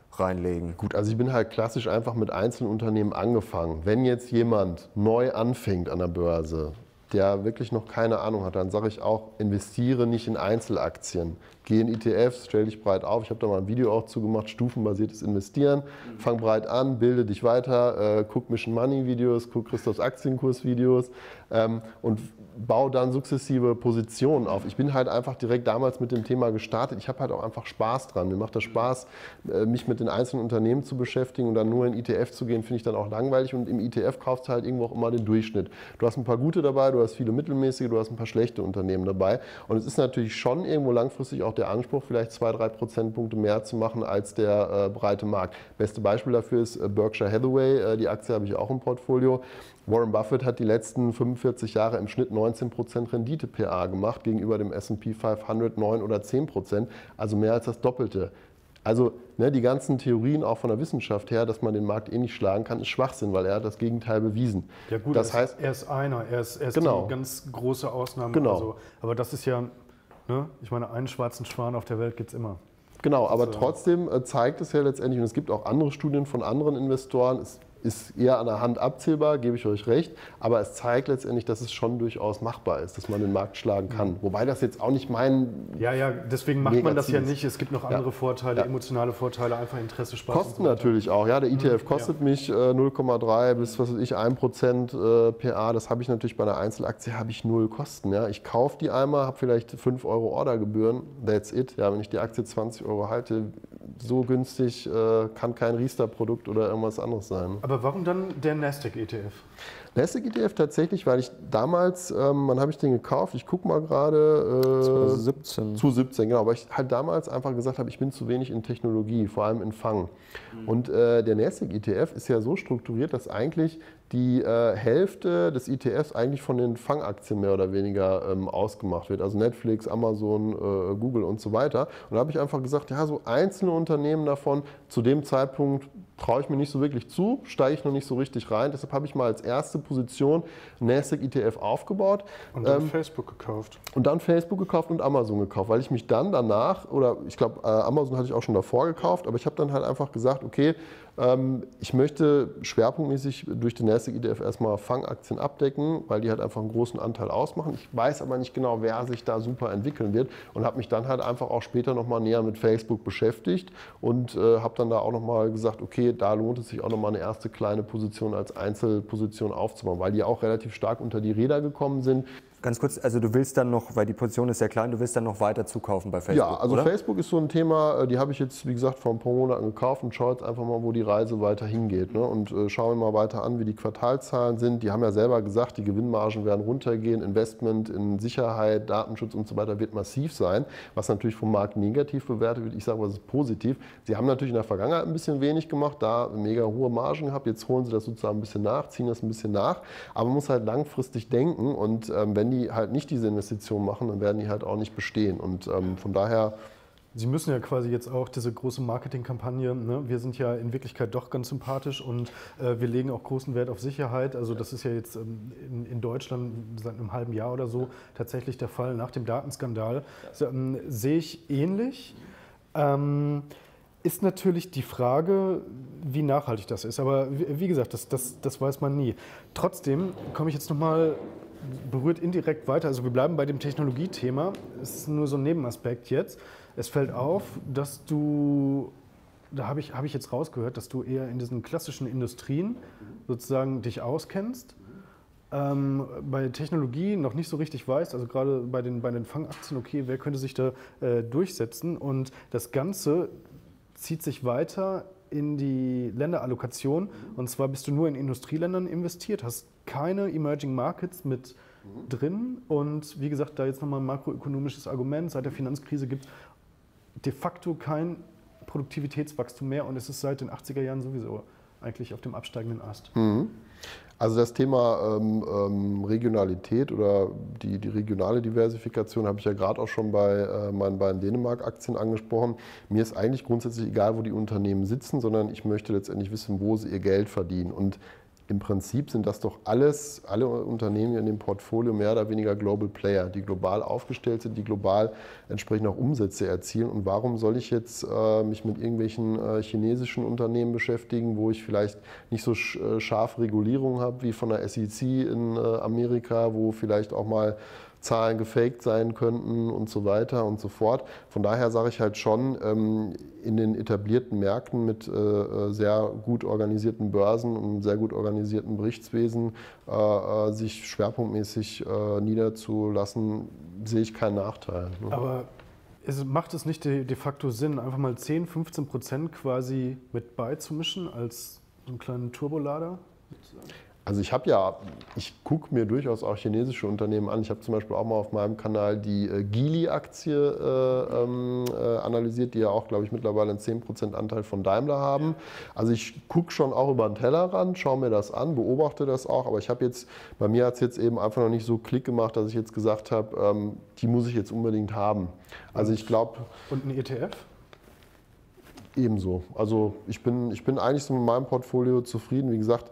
reinlegen? Gut, also ich bin halt klassisch einfach mit einzelnen Unternehmen angefangen. Wenn jetzt jemand neu anfängt an der Börse, der wirklich noch keine Ahnung hat, dann sage ich auch, investiere nicht in Einzelaktien. Geh in E T Fs, stell dich breit auf. Ich habe da mal ein Video auch zu gemacht, stufenbasiertes Investieren. Fang breit an, bilde dich weiter, äh, guck Mission Money Videos, guck Christophs Aktienkurs Videos ähm, und bau dann sukzessive Positionen auf. Ich bin halt einfach direkt damals mit dem Thema gestartet. Ich habe halt auch einfach Spaß dran. Mir macht das Spaß, äh, mich mit den einzelnen Unternehmen zu beschäftigen und dann nur in E T F zu gehen, finde ich dann auch langweilig. Und im E T F kaufst du halt irgendwo auch immer den Durchschnitt. Du hast ein paar gute dabei, du hast viele mittelmäßige, du hast ein paar schlechte Unternehmen dabei. Und es ist natürlich schon irgendwo langfristig auch der Anspruch, vielleicht zwei, drei Prozentpunkte mehr zu machen als der äh, breite Markt. Beste Beispiel dafür ist äh, Berkshire Hathaway. Äh, die Aktie habe ich auch im Portfolio. Warren Buffett hat die letzten fünfundvierzig Jahre im Schnitt neunzehn Prozent Rendite P A gemacht, gegenüber dem S und P fünfhundert neun oder zehn Prozent, also mehr als das Doppelte. Also ne, die ganzen Theorien auch von der Wissenschaft her, dass man den Markt eh nicht schlagen kann, ist Schwachsinn, weil er hat das Gegenteil bewiesen. Ja gut, das er, heißt, ist, er ist einer, er ist, er ist genau. die ganz große Ausnahme. Genau. Also, aber das ist ja, ne, ich meine, einen schwarzen Schwan auf der Welt gibt es immer. Genau, aber trotzdem äh, zeigt es ja letztendlich, und es gibt auch andere Studien von anderen Investoren, es ist eher an der Hand abzählbar, gebe ich euch recht, aber es zeigt letztendlich, dass es schon durchaus machbar ist, dass man den Markt schlagen kann. Wobei das jetzt auch nicht mein Ja, ja, deswegen macht man das ja nicht. Es gibt noch andere ja. Vorteile, ja. emotionale Vorteile, einfach Interesse, Spaß. Kosten natürlich auch. Ja, der E T F kostet ja. mich äh, null Komma drei bis was weiß ich, ein Prozent äh, P A. Das habe ich natürlich bei einer Einzelaktie, habe ich null Kosten. Ja. Ich kaufe die einmal, habe vielleicht fünf Euro Ordergebühren, that's it. Ja, wenn ich die Aktie zwanzig Euro halte, so günstig äh, kann kein Riester-Produkt oder irgendwas anderes sein. Aber warum dann der Nasdaq-E T F? Nasdaq-E T F tatsächlich, weil ich damals, ähm, wann habe ich den gekauft? Ich gucke mal gerade. Äh, zwanzig siebzehn. zwanzig siebzehn, genau. Aber ich halt damals einfach gesagt habe, ich bin zu wenig in Technologie, vor allem in Fang. Mhm. Und äh, der Nasdaq-E T F ist ja so strukturiert, dass eigentlich die äh, Hälfte des E T Fs eigentlich von den Fangaktien mehr oder weniger ähm, ausgemacht wird. Also Netflix, Amazon, äh, Google und so weiter. Und da habe ich einfach gesagt, ja, so einzelne Unternehmen davon, zu dem Zeitpunkt traue ich mir nicht so wirklich zu, steige ich noch nicht so richtig rein. Deshalb habe ich mal als erste Position Nasdaq E T F aufgebaut. Und dann ähm, Facebook gekauft. Und dann Facebook gekauft und Amazon gekauft, weil ich mich dann danach, oder ich glaube, äh, Amazon hatte ich auch schon davor gekauft, aber ich habe dann halt einfach gesagt, okay, ähm, ich möchte schwerpunktmäßig durch den Nasdaq E T F erstmal Fangaktien abdecken, weil die halt einfach einen großen Anteil ausmachen. Ich weiß aber nicht genau, wer sich da super entwickeln wird und habe mich dann halt einfach auch später nochmal näher mit Facebook beschäftigt und äh, habe dann da auch nochmal gesagt, okay, da lohnt es sich auch nochmal eine erste kleine Position als Einzelposition aufzubauen, weil die auch relativ stark unter die Räder gekommen sind. Ganz kurz, also du willst dann noch, weil die Position ist sehr klein, du willst dann noch weiter zukaufen bei Facebook, Ja, also oder? Facebook ist so ein Thema, die habe ich jetzt, wie gesagt, vor ein paar Monaten gekauft und schaue jetzt einfach mal, wo die Reise weiter hingeht. Ne? Und äh, schaue mir mal weiter an, wie die Quartalzahlen sind. Die haben ja selber gesagt, die Gewinnmargen werden runtergehen, Investment in Sicherheit, Datenschutz und so weiter wird massiv sein, was natürlich vom Markt negativ bewertet wird. Ich sage, das ist positiv. Sie haben natürlich in der Vergangenheit ein bisschen wenig gemacht, da mega hohe Margen gehabt. Jetzt holen sie das sozusagen ein bisschen nach, ziehen das ein bisschen nach. Aber man muss halt langfristig denken und ähm, wenn die halt nicht diese Investitionen machen, dann werden die halt auch nicht bestehen. Und ähm, von daher... Sie müssen ja quasi jetzt auch diese große Marketingkampagne, ne? Wir sind ja in Wirklichkeit doch ganz sympathisch und äh, wir legen auch großen Wert auf Sicherheit. Also das ist ja jetzt ähm, in, in Deutschland seit einem halben Jahr oder so tatsächlich der Fall nach dem Datenskandal. So, ähm, sehe ich ähnlich. Ähm, ist natürlich die Frage, wie nachhaltig das ist. Aber wie, wie gesagt, das, das, das weiß man nie. Trotzdem komme ich jetzt nochmal... berührt indirekt weiter. Also wir bleiben bei dem Technologiethema. Es ist nur so ein Nebenaspekt jetzt. Es fällt auf, dass du, da habe ich, habe ich jetzt rausgehört, dass du eher in diesen klassischen Industrien sozusagen dich auskennst. Ähm, bei Technologie noch nicht so richtig weißt, also gerade bei den, bei den Fangaktien, okay, wer könnte sich da äh, durchsetzen? Und das Ganze zieht sich weiter in die Länderallokation. Und zwar bist du nur in Industrieländern investiert, hast keine Emerging Markets mit mhm. drin. Und wie gesagt, da jetzt nochmal ein makroökonomisches Argument. Seit der Finanzkrise gibt es de facto kein Produktivitätswachstum mehr und es ist seit den achtziger Jahren sowieso eigentlich auf dem absteigenden Ast. Mhm. Also das Thema ähm, ähm, Regionalität oder die, die regionale Diversifikation habe ich ja gerade auch schon bei äh, meinen beiden Dänemark-Aktien angesprochen. Mir ist eigentlich grundsätzlich egal, wo die Unternehmen sitzen, sondern ich möchte letztendlich wissen, wo sie ihr Geld verdienen. Und im Prinzip sind das doch alles, alle Unternehmen in dem Portfolio mehr oder weniger Global Player, die global aufgestellt sind, die global entsprechend auch Umsätze erzielen. Und warum soll ich jetzt äh, mich mit irgendwelchen äh, chinesischen Unternehmen beschäftigen, wo ich vielleicht nicht so sch äh, scharfe Regulierungen habe wie von der S E C in äh, Amerika, wo vielleicht auch mal Zahlen gefaked sein könnten und so weiter und so fort. Von daher sage ich halt schon, ähm, in den etablierten Märkten mit äh, sehr gut organisierten Börsen und sehr gut organisierten Berichtswesen äh, äh, sich schwerpunktmäßig äh, niederzulassen, sehe ich keinen Nachteil. Ne? Aber es macht es nicht de, de facto Sinn, einfach mal zehn, fünfzehn Prozent quasi mit beizumischen als so einen kleinen Turbolader? Also ich habe ja, ich gucke mir durchaus auch chinesische Unternehmen an. Ich habe zum Beispiel auch mal auf meinem Kanal die äh, Geely-Aktie äh, ähm, äh, analysiert, die ja auch, glaube ich, mittlerweile einen zehn Prozent Anteil von Daimler haben. Also ich gucke schon auch über den Tellerrand, schaue mir das an, beobachte das auch. Aber ich habe jetzt, bei mir hat es jetzt eben einfach noch nicht so Klick gemacht, dass ich jetzt gesagt habe, ähm, die muss ich jetzt unbedingt haben. Also ich glaube... Und ein E T F? Ebenso. Also ich bin, ich bin eigentlich so mit meinem Portfolio zufrieden. Wie gesagt,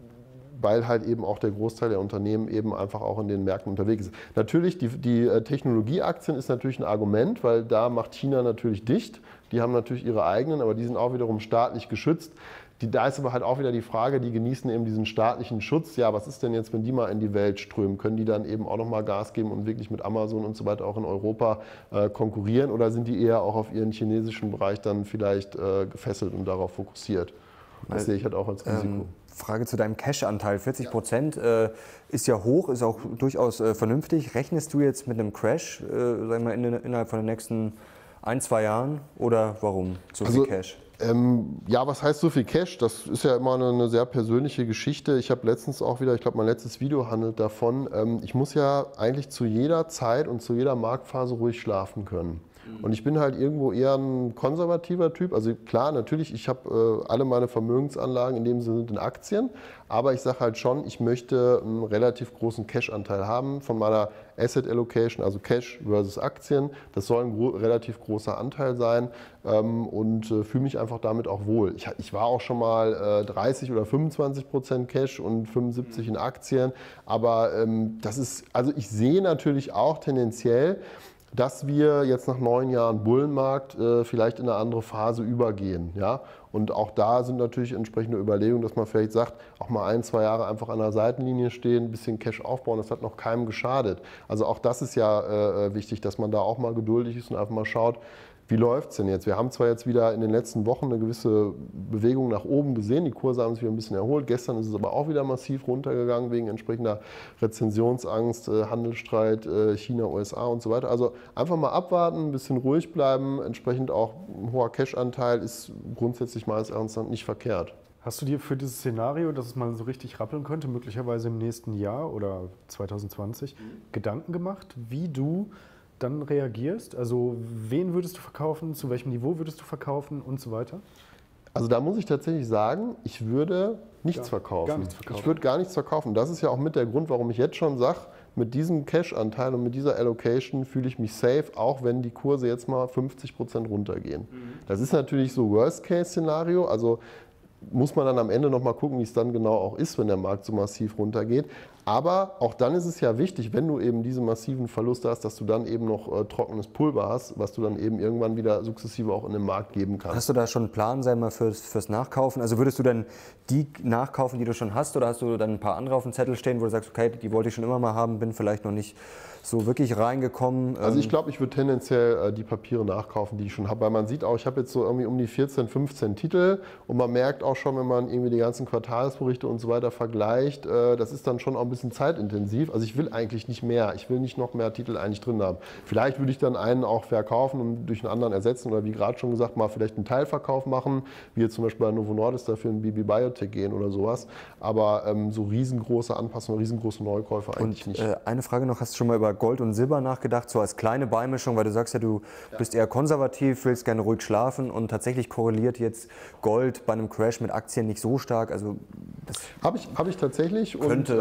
weil halt eben auch der Großteil der Unternehmen eben einfach auch in den Märkten unterwegs ist. Natürlich, die, die Technologieaktien ist natürlich ein Argument, weil da macht China natürlich dicht. Die haben natürlich ihre eigenen, aber die sind auch wiederum staatlich geschützt. Die, da ist aber halt auch wieder die Frage, die genießen eben diesen staatlichen Schutz. Ja, was ist denn jetzt, wenn die mal in die Welt strömen? Können die dann eben auch nochmal Gas geben und wirklich mit Amazon und so weiter auch in Europa äh, konkurrieren? Oder sind die eher auch auf ihren chinesischen Bereich dann vielleicht äh, gefesselt und darauf fokussiert? Das sehe ich halt auch als Risiko. Ähm, Frage zu deinem Cash-Anteil. vierzig Prozent äh, ist ja hoch, ist auch durchaus äh, vernünftig. Rechnest du jetzt mit einem Crash, äh, sagen wir mal, in, innerhalb von den nächsten ein, zwei Jahren? Oder warum so viel also, Cash? Ähm, ja, was heißt so viel Cash? Das ist ja immer eine, eine sehr persönliche Geschichte. Ich habe letztens auch wieder, ich glaube, mein letztes Video handelt davon, ähm, ich muss ja eigentlich zu jeder Zeit und zu jeder Marktphase ruhig schlafen können. Und ich bin halt irgendwo eher ein konservativer Typ. Also klar, natürlich, ich habe äh, alle meine Vermögensanlagen in dem Sinne sind in Aktien. Aber ich sage halt schon, ich möchte einen relativ großen Cash-Anteil haben von meiner Asset Allocation, also Cash versus Aktien. Das soll ein gro relativ großer Anteil sein ähm, und äh, fühle mich einfach damit auch wohl. Ich, ich war auch schon mal äh, dreißig oder fünfundzwanzig Prozent Cash und fünfundsiebzig in Aktien. Aber ähm, das ist, also ich sehe natürlich auch tendenziell, dass wir jetzt nach neun Jahren Bullenmarkt äh, vielleicht in eine andere Phase übergehen. Ja? Und auch da sind natürlich entsprechende Überlegungen, dass man vielleicht sagt, auch mal ein, zwei Jahre einfach an der Seitenlinie stehen, ein bisschen Cash aufbauen, das hat noch keinem geschadet. Also auch das ist ja äh, wichtig, dass man da auch mal geduldig ist und einfach mal schaut, wie läuft es denn jetzt? Wir haben zwar jetzt wieder in den letzten Wochen eine gewisse Bewegung nach oben gesehen, die Kurse haben sich wieder ein bisschen erholt. Gestern ist es aber auch wieder massiv runtergegangen wegen entsprechender Rezensionsangst, äh, Handelsstreit, äh, China, U S A und so weiter. Also einfach mal abwarten, ein bisschen ruhig bleiben, entsprechend auch ein hoher Cash-Anteil ist grundsätzlich meines Erachtens nicht verkehrt. Hast du dir für dieses Szenario, dass es mal so richtig rappeln könnte, möglicherweise im nächsten Jahr oder zwanzig zwanzig, Gedanken gemacht, wie du dann reagierst? Also wen würdest du verkaufen, zu welchem Niveau würdest du verkaufen und so weiter? Also da muss ich tatsächlich sagen, ich würde nichts Gar, verkaufen. Gar nichts verkaufen. Ich würde gar nichts verkaufen. Das ist ja auch mit der Grund, warum ich jetzt schon sage, mit diesem Cash-Anteil und mit dieser Allocation fühle ich mich safe, auch wenn die Kurse jetzt mal fünfzig Prozent runtergehen. Mhm. Das ist natürlich so Worst-Case-Szenario, also muss man dann am Ende noch mal gucken, wie es dann genau auch ist, wenn der Markt so massiv runtergeht. Aber auch dann ist es ja wichtig, wenn du eben diese massiven Verluste hast, dass du dann eben noch äh, trockenes Pulver hast, was du dann eben irgendwann wieder sukzessive auch in den Markt geben kannst. Hast du da schon einen Plan, sei mal, fürs, fürs Nachkaufen? Also würdest du dann die nachkaufen, die du schon hast, oder hast du dann ein paar andere auf dem Zettel stehen, wo du sagst, okay, die wollte ich schon immer mal haben, bin vielleicht noch nicht so wirklich reingekommen? Also ich glaube, ich würde tendenziell äh, die Papiere nachkaufen, die ich schon habe, weil man sieht auch, ich habe jetzt so irgendwie um die vierzehn, fünfzehn Titel und man merkt auch schon, wenn man irgendwie die ganzen Quartalsberichte und so weiter vergleicht, äh, das ist dann schon auch ein bisschen zeitintensiv. Also ich will eigentlich nicht mehr, ich will nicht noch mehr Titel eigentlich drin haben. Vielleicht würde ich dann einen auch verkaufen und durch einen anderen ersetzen oder wie gerade schon gesagt, mal vielleicht einen Teilverkauf machen, wie jetzt zum Beispiel bei Novo Nordisk dafür in B B Biotech gehen oder sowas. Aber ähm, so riesengroße Anpassungen, riesengroße Neukäufe eigentlich und, nicht. Äh, eine Frage noch, hast du schon mal über Gold und Silber nachgedacht, so als kleine Beimischung, weil du sagst ja, du ja. bist eher konservativ, willst gerne ruhig schlafen und tatsächlich korreliert jetzt Gold bei einem Crash mit Aktien nicht so stark. Also habe ich, hab ich tatsächlich könnte und ähm, ist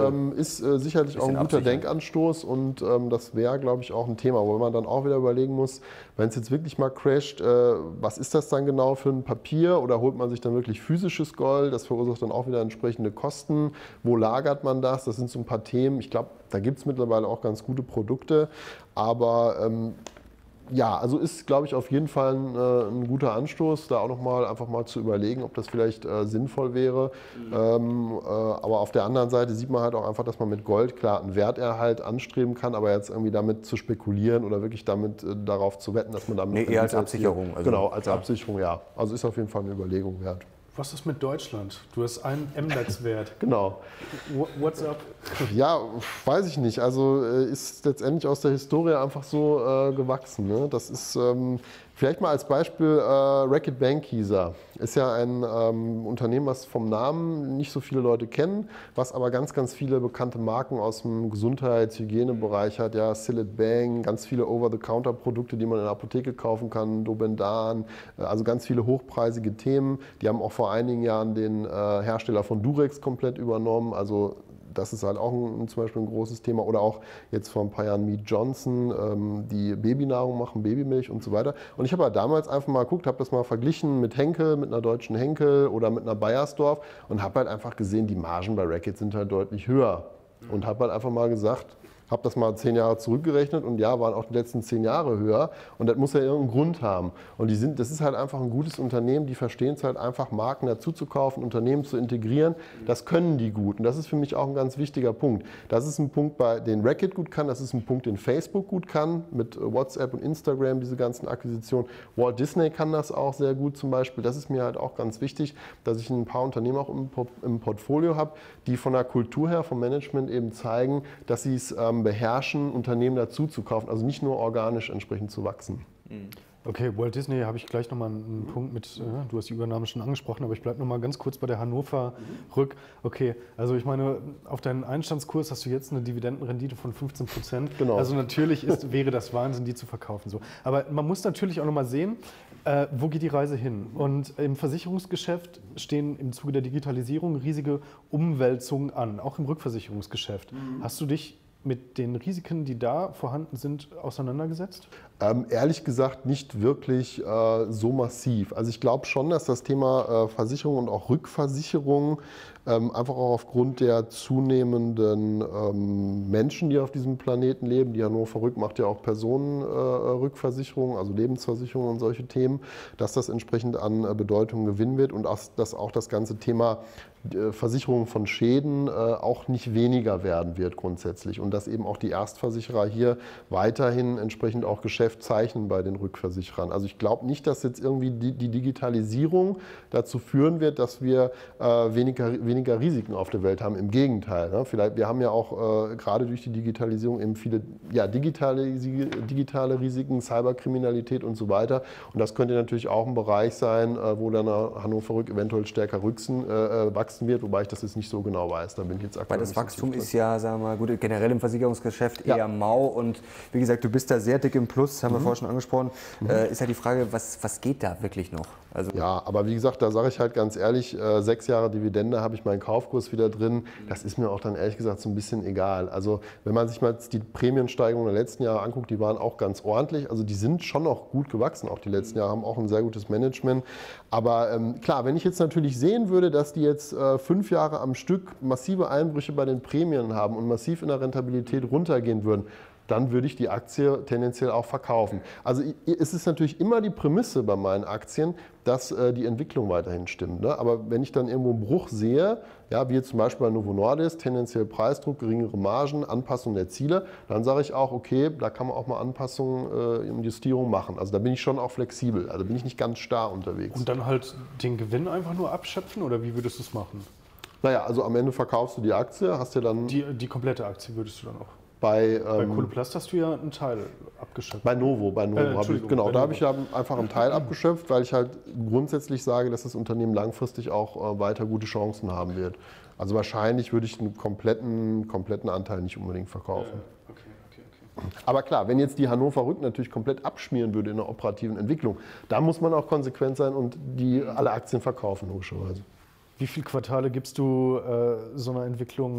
ist äh, sicherlich auch ein guter Denkanstoß und ähm, das wäre, glaube ich, auch ein Thema, wo man dann auch wieder überlegen muss, wenn es jetzt wirklich mal crasht, äh, was ist das dann genau für ein Papier oder holt man sich dann wirklich physisches Gold? Das verursacht dann auch wieder entsprechende Kosten. Wo lagert man das? Das sind so ein paar Themen. Ich glaube, da gibt es mittlerweile auch ganz gute Produkte, aber ähm, ja, also ist, glaube ich, auf jeden Fall ein, äh, ein guter Anstoß, da auch nochmal einfach mal zu überlegen, ob das vielleicht äh, sinnvoll wäre. Mhm. Ähm, äh, aber auf der anderen Seite sieht man halt auch einfach, dass man mit Gold klar einen Werterhalt anstreben kann, aber jetzt irgendwie damit zu spekulieren oder wirklich damit äh, darauf zu wetten, dass man damit... Nee, eher als Absicherung. Also, genau, als ja. Absicherung, ja. Also ist auf jeden Fall eine Überlegung wert. Was ist mit Deutschland? Du hast einen M DAX-Wert. Genau. What's up? Ja, weiß ich nicht. Also äh, ist letztendlich aus der Historie einfach so äh, gewachsen. Ne? Das ist ähm, vielleicht mal als Beispiel äh, Reckitt Benckiser. Ist ja ein ähm, Unternehmen, was vom Namen nicht so viele Leute kennen, was aber ganz, ganz viele bekannte Marken aus dem Gesundheits-, Hygienebereich hat. Ja, Cillit Bang, ganz viele Over-the-Counter-Produkte, die man in der Apotheke kaufen kann, Dobendan, äh, also ganz viele hochpreisige Themen. Die haben auch vor einigen Jahren den äh, Hersteller von Durex komplett übernommen. Also das ist halt auch ein, zum Beispiel ein großes Thema. Oder auch jetzt vor ein paar Jahren Mead Johnson, ähm, die Babynahrung machen, Babymilch und so weiter. Und ich habe halt damals einfach mal geguckt, habe das mal verglichen mit Henkel, mit einer deutschen Henkel oder mit einer Bayersdorf und habe halt einfach gesehen, die Margen bei Reckitt sind halt deutlich höher. Und habe halt einfach mal gesagt, habe das mal zehn Jahre zurückgerechnet und ja, waren auch die letzten zehn Jahre höher und das muss ja irgendeinen Grund haben. Und die sind, das ist halt einfach ein gutes Unternehmen, die verstehen es halt einfach, Marken dazu zu kaufen, Unternehmen zu integrieren. Das können die gut und das ist für mich auch ein ganz wichtiger Punkt. Das ist ein Punkt, bei den Reckitt gut kann, das ist ein Punkt, den Facebook gut kann, mit WhatsApp und Instagram, diese ganzen Akquisitionen. Walt Disney kann das auch sehr gut zum Beispiel. Das ist mir halt auch ganz wichtig, dass ich ein paar Unternehmen auch im, im Portfolio habe, die von der Kultur her, vom Management eben zeigen, dass sie es ähm, beherrschen, Unternehmen dazu zu kaufen, also nicht nur organisch entsprechend zu wachsen. Okay, Walt Disney habe ich gleich nochmal einen mhm. Punkt mit, äh, du hast die Übernahme schon angesprochen, aber ich bleibe nochmal ganz kurz bei der Hannover mhm. rück. Okay, also ich meine, auf deinen Einstandskurs hast du jetzt eine Dividendenrendite von fünfzehn Prozent. Genau. Also natürlich ist, wäre das Wahnsinn, die zu verkaufen. So. Aber man muss natürlich auch nochmal sehen, äh, wo geht die Reise hin? Und im Versicherungsgeschäft stehen im Zuge der Digitalisierung riesige Umwälzungen an, auch im Rückversicherungsgeschäft. Mhm. Hast du dich mit den Risiken, die da vorhanden sind, auseinandergesetzt? Ähm, ehrlich gesagt nicht wirklich äh, so massiv. Also ich glaube schon, dass das Thema äh, Versicherung und auch Rückversicherung ähm, einfach auch aufgrund der zunehmenden ähm, Menschen, die auf diesem Planeten leben, die Hannover Rück macht ja auch Personenrückversicherung, äh, also Lebensversicherung und solche Themen, dass das entsprechend an äh, Bedeutung gewinnen wird und auch, dass auch das ganze Thema äh, Versicherung von Schäden äh, auch nicht weniger werden wird grundsätzlich und dass eben auch die Erstversicherer hier weiterhin entsprechend auch Geschäfte zeichnen bei den Rückversicherern. Also ich glaube nicht, dass jetzt irgendwie die, die Digitalisierung dazu führen wird, dass wir äh, weniger, weniger Risiken auf der Welt haben. Im Gegenteil. Ne? Vielleicht, wir haben ja auch äh, gerade durch die Digitalisierung eben viele ja, digitale, digitale Risiken, Cyberkriminalität und so weiter. Und das könnte natürlich auch ein Bereich sein, äh, wo dann Hannover Rück eventuell stärker rücksen, äh, wachsen wird, wobei ich das jetzt nicht so genau weiß. Da bin ich jetzt aktuell Weil das nicht Wachstum so ist ja, sagen wir mal, gut, generell im Versicherungsgeschäft eher ja. mau und wie gesagt, du bist da sehr dick im Plus. Das haben wir mhm. vorher schon angesprochen, mhm. äh, ist ja die Frage, was, was geht da wirklich noch? Also ja, aber wie gesagt, da sage ich halt ganz ehrlich, äh, sechs Jahre Dividende habe ich meinen Kaufkurs wieder drin. Das ist mir auch dann ehrlich gesagt so ein bisschen egal. Also wenn man sich mal die Prämiensteigerungen der letzten Jahre anguckt, die waren auch ganz ordentlich. Also die sind schon noch gut gewachsen, auch die letzten Jahre, haben auch ein sehr gutes Management. Aber ähm, klar, wenn ich jetzt natürlich sehen würde, dass die jetzt äh, fünf Jahre am Stück massive Einbrüche bei den Prämien haben und massiv in der Rentabilität runtergehen würden, dann würde ich die Aktie tendenziell auch verkaufen. Also es ist natürlich immer die Prämisse bei meinen Aktien, dass äh, die Entwicklung weiterhin stimmt. Ne? Aber wenn ich dann irgendwo einen Bruch sehe, ja, wie jetzt zum Beispiel bei Novo Nordisk, tendenziell Preisdruck, geringere Margen, Anpassung der Ziele, dann sage ich auch, okay, da kann man auch mal Anpassungen äh, in Justierung machen. Also da bin ich schon auch flexibel, also bin ich nicht ganz starr unterwegs. Und dann halt den Gewinn einfach nur abschöpfen oder wie würdest du es machen? Naja, also am Ende verkaufst du die Aktie, hast ja dann... Die, die komplette Aktie würdest du dann auch? Bei, ähm, bei Kohleplast hast du ja einen Teil abgeschöpft. Bei Novo, bei Novo äh, habe ich, genau, da habe ich ja einfach einen Teil abgeschöpft, weil ich halt grundsätzlich sage, dass das Unternehmen langfristig auch äh, weiter gute Chancen haben wird. Also wahrscheinlich würde ich einen kompletten, kompletten Anteil nicht unbedingt verkaufen. Äh, okay, okay, okay. Aber klar, wenn jetzt die Hannover Rück natürlich komplett abschmieren würde in der operativen Entwicklung, da muss man auch konsequent sein und die alle Aktien verkaufen, logischerweise. Wie viele Quartale gibst du äh, so einer Entwicklung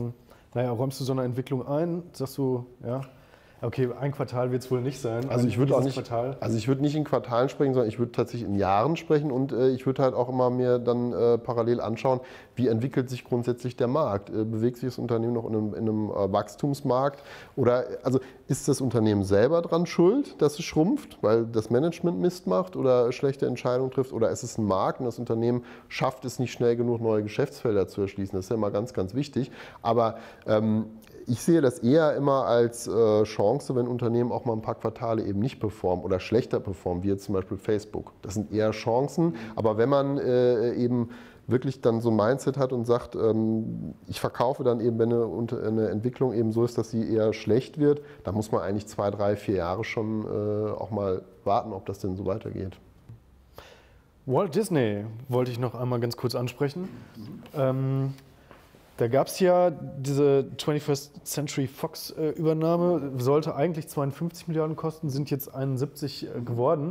naja, räumst du so eine Entwicklung ein? Sagst du, ja, okay, ein Quartal wird es wohl nicht sein. Also ich würde auch nicht, Quartal. also ich würde nicht in Quartalen sprechen, sondern ich würde tatsächlich in Jahren sprechen und äh, ich würde halt auch immer mir dann äh, parallel anschauen, wie entwickelt sich grundsätzlich der Markt. Äh, bewegt sich das Unternehmen noch in einem, in einem äh, Wachstumsmarkt oder also ist das Unternehmen selber dran schuld, dass es schrumpft, weil das Management Mist macht oder schlechte Entscheidungen trifft oder ist es ein Markt und das Unternehmen schafft es nicht schnell genug, neue Geschäftsfelder zu erschließen. Das ist ja immer ganz, ganz wichtig. Aber ähm, ich sehe das eher immer als äh, Chance, wenn Unternehmen auch mal ein paar Quartale eben nicht performen oder schlechter performen, wie jetzt zum Beispiel Facebook. Das sind eher Chancen, aber wenn man äh, eben wirklich dann so ein Mindset hat und sagt, ähm, ich verkaufe dann eben, wenn eine, eine Entwicklung eben so ist, dass sie eher schlecht wird, dann muss man eigentlich zwei, drei, vier Jahre schon äh, auch mal warten, ob das denn so weitergeht. Walt Disney wollte ich noch einmal ganz kurz ansprechen. Ähm, Da gab es ja diese twenty-first Century Fox äh, Übernahme, sollte eigentlich zweiundfünfzig Milliarden kosten, sind jetzt einundsiebzig äh, geworden.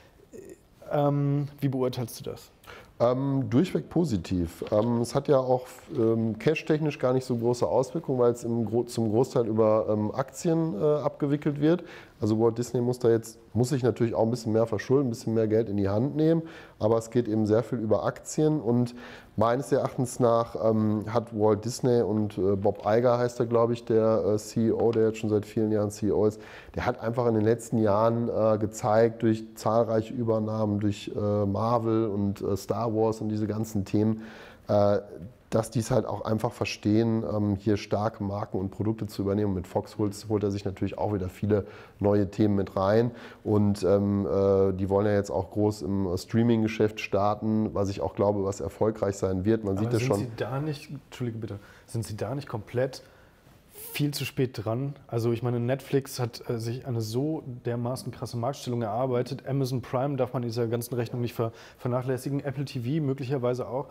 Ähm, wie beurteilst du das? Ähm, durchweg positiv. Ähm, es hat ja auch ähm, cash-technisch gar nicht so große Auswirkungen, weil es im Gro- zum Großteil über ähm, Aktien äh, abgewickelt wird. Also Walt Disney muss da jetzt, muss sich natürlich auch ein bisschen mehr verschulden, ein bisschen mehr Geld in die Hand nehmen, aber es geht eben sehr viel über Aktien und meines Erachtens nach ähm, hat Walt Disney und äh, Bob Iger heißt er, glaube ich, der äh, C E O, der jetzt schon seit vielen Jahren C E O ist, der hat einfach in den letzten Jahren äh, gezeigt, durch zahlreiche Übernahmen, durch äh, Marvel und äh, Star Wars und diese ganzen Themen, äh, dass die es halt auch einfach verstehen, ähm, hier starke Marken und Produkte zu übernehmen. Und mit Fox holt, holt er sich natürlich auch wieder viele neue Themen mit rein. Und ähm, äh, die wollen ja jetzt auch groß im Streaming-Geschäft starten, was ich auch glaube, was erfolgreich sein wird. Man Aber sieht das sind schon. Sie da nicht, Entschuldige bitte, sind Sie da nicht komplett viel zu spät dran? Also ich meine, Netflix hat äh, sich eine so dermaßen krasse Marktstellung erarbeitet. Amazon Prime darf man in dieser ganzen Rechnung nicht ver vernachlässigen. Apple T V möglicherweise auch.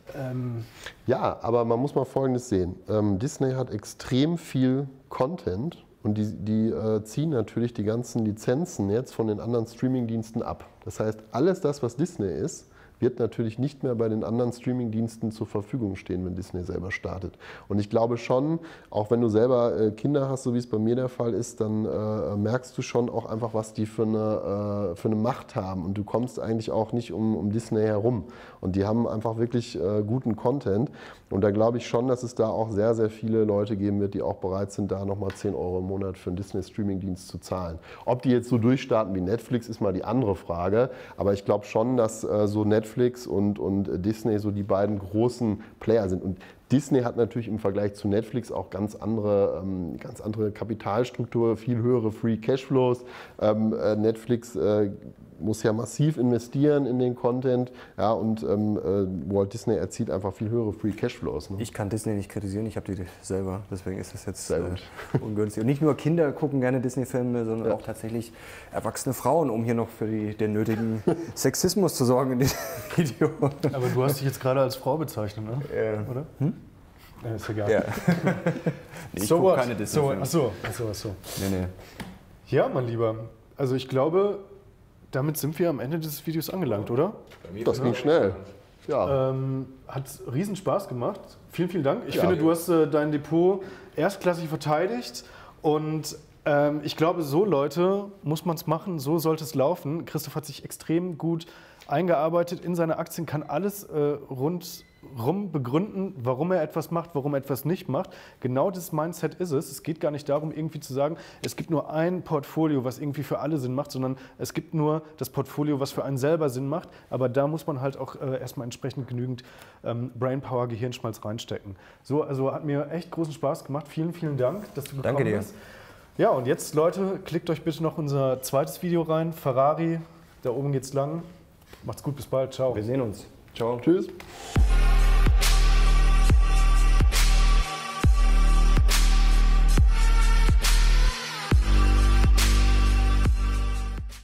Ähm Ja, aber man muss mal Folgendes sehen. Ähm, Disney hat extrem viel Content und die, die äh, ziehen natürlich die ganzen Lizenzen jetzt von den anderen Streamingdiensten ab. Das heißt, alles das, was Disney ist, wird natürlich nicht mehr bei den anderen Streamingdiensten zur Verfügung stehen, wenn Disney selber startet. Und ich glaube schon, auch wenn du selber äh, Kinder hast, so wie es bei mir der Fall ist, dann äh, merkst du schon auch einfach, was die für eine, äh, für eine Macht haben. Und du kommst eigentlich auch nicht um, um Disney herum. Und die haben einfach wirklich äh, guten Content. Und da glaube ich schon, dass es da auch sehr, sehr viele Leute geben wird, die auch bereit sind, da nochmal zehn Euro im Monat für einen Disney-Streaming-Dienst zu zahlen. Ob die jetzt so durchstarten wie Netflix, ist mal die andere Frage. Aber ich glaube schon, dass äh, so Netflix und, und Disney so die beiden großen Player sind. Und Disney hat natürlich im Vergleich zu Netflix auch ganz andere, ähm, ganz andere Kapitalstruktur, viel höhere Free Cashflows. Ähm, äh, Netflix äh, muss ja massiv investieren in den Content, ja, und ähm, äh, Walt Disney erzielt einfach viel höhere Free Cashflows. Ne? Ich kann Disney nicht kritisieren, ich habe die selber, deswegen ist das jetzt äh, ungünstig. Und nicht nur Kinder gucken gerne Disney-Filme, sondern ja. auch tatsächlich erwachsene Frauen, um hier noch für die, den nötigen Sexismus zu sorgen in diesem Video. Aber du hast dich jetzt gerade als Frau bezeichnet, ne? Ja. Oder? Hm? Ja, ist egal. Ja. Nee, ich so gucke keine Disney-Filme. So, ach so, ach so, ach so. Nee, nee. Ja, mein Lieber, also ich glaube, damit sind wir am Ende dieses Videos angelangt, oder? Das ging schnell. Ja. Ähm, hat riesen Spaß gemacht. Vielen, vielen Dank. Ich ja. finde, du hast äh, dein Depot erstklassig verteidigt und ähm, ich glaube, so Leute muss man es machen, so sollte es laufen. Christoph hat sich extrem gut eingearbeitet in seine Aktien, kann alles äh, rundrum begründen, warum er etwas macht, warum er etwas nicht macht. Genau das Mindset ist es. Es geht gar nicht darum, irgendwie zu sagen, es gibt nur ein Portfolio, was irgendwie für alle Sinn macht, sondern es gibt nur das Portfolio, was für einen selber Sinn macht. Aber da muss man halt auch äh, erstmal entsprechend genügend ähm, Brainpower, Gehirnschmalz reinstecken. So, also hat mir echt großen Spaß gemacht. Vielen, vielen Dank, dass du gekommen Danke dir. bist. Ja, und jetzt, Leute, klickt euch bitte noch unser zweites Video rein. Ferrari, da oben geht's lang. Macht's gut, bis bald. Ciao. Wir sehen uns. Ciao. Tschüss.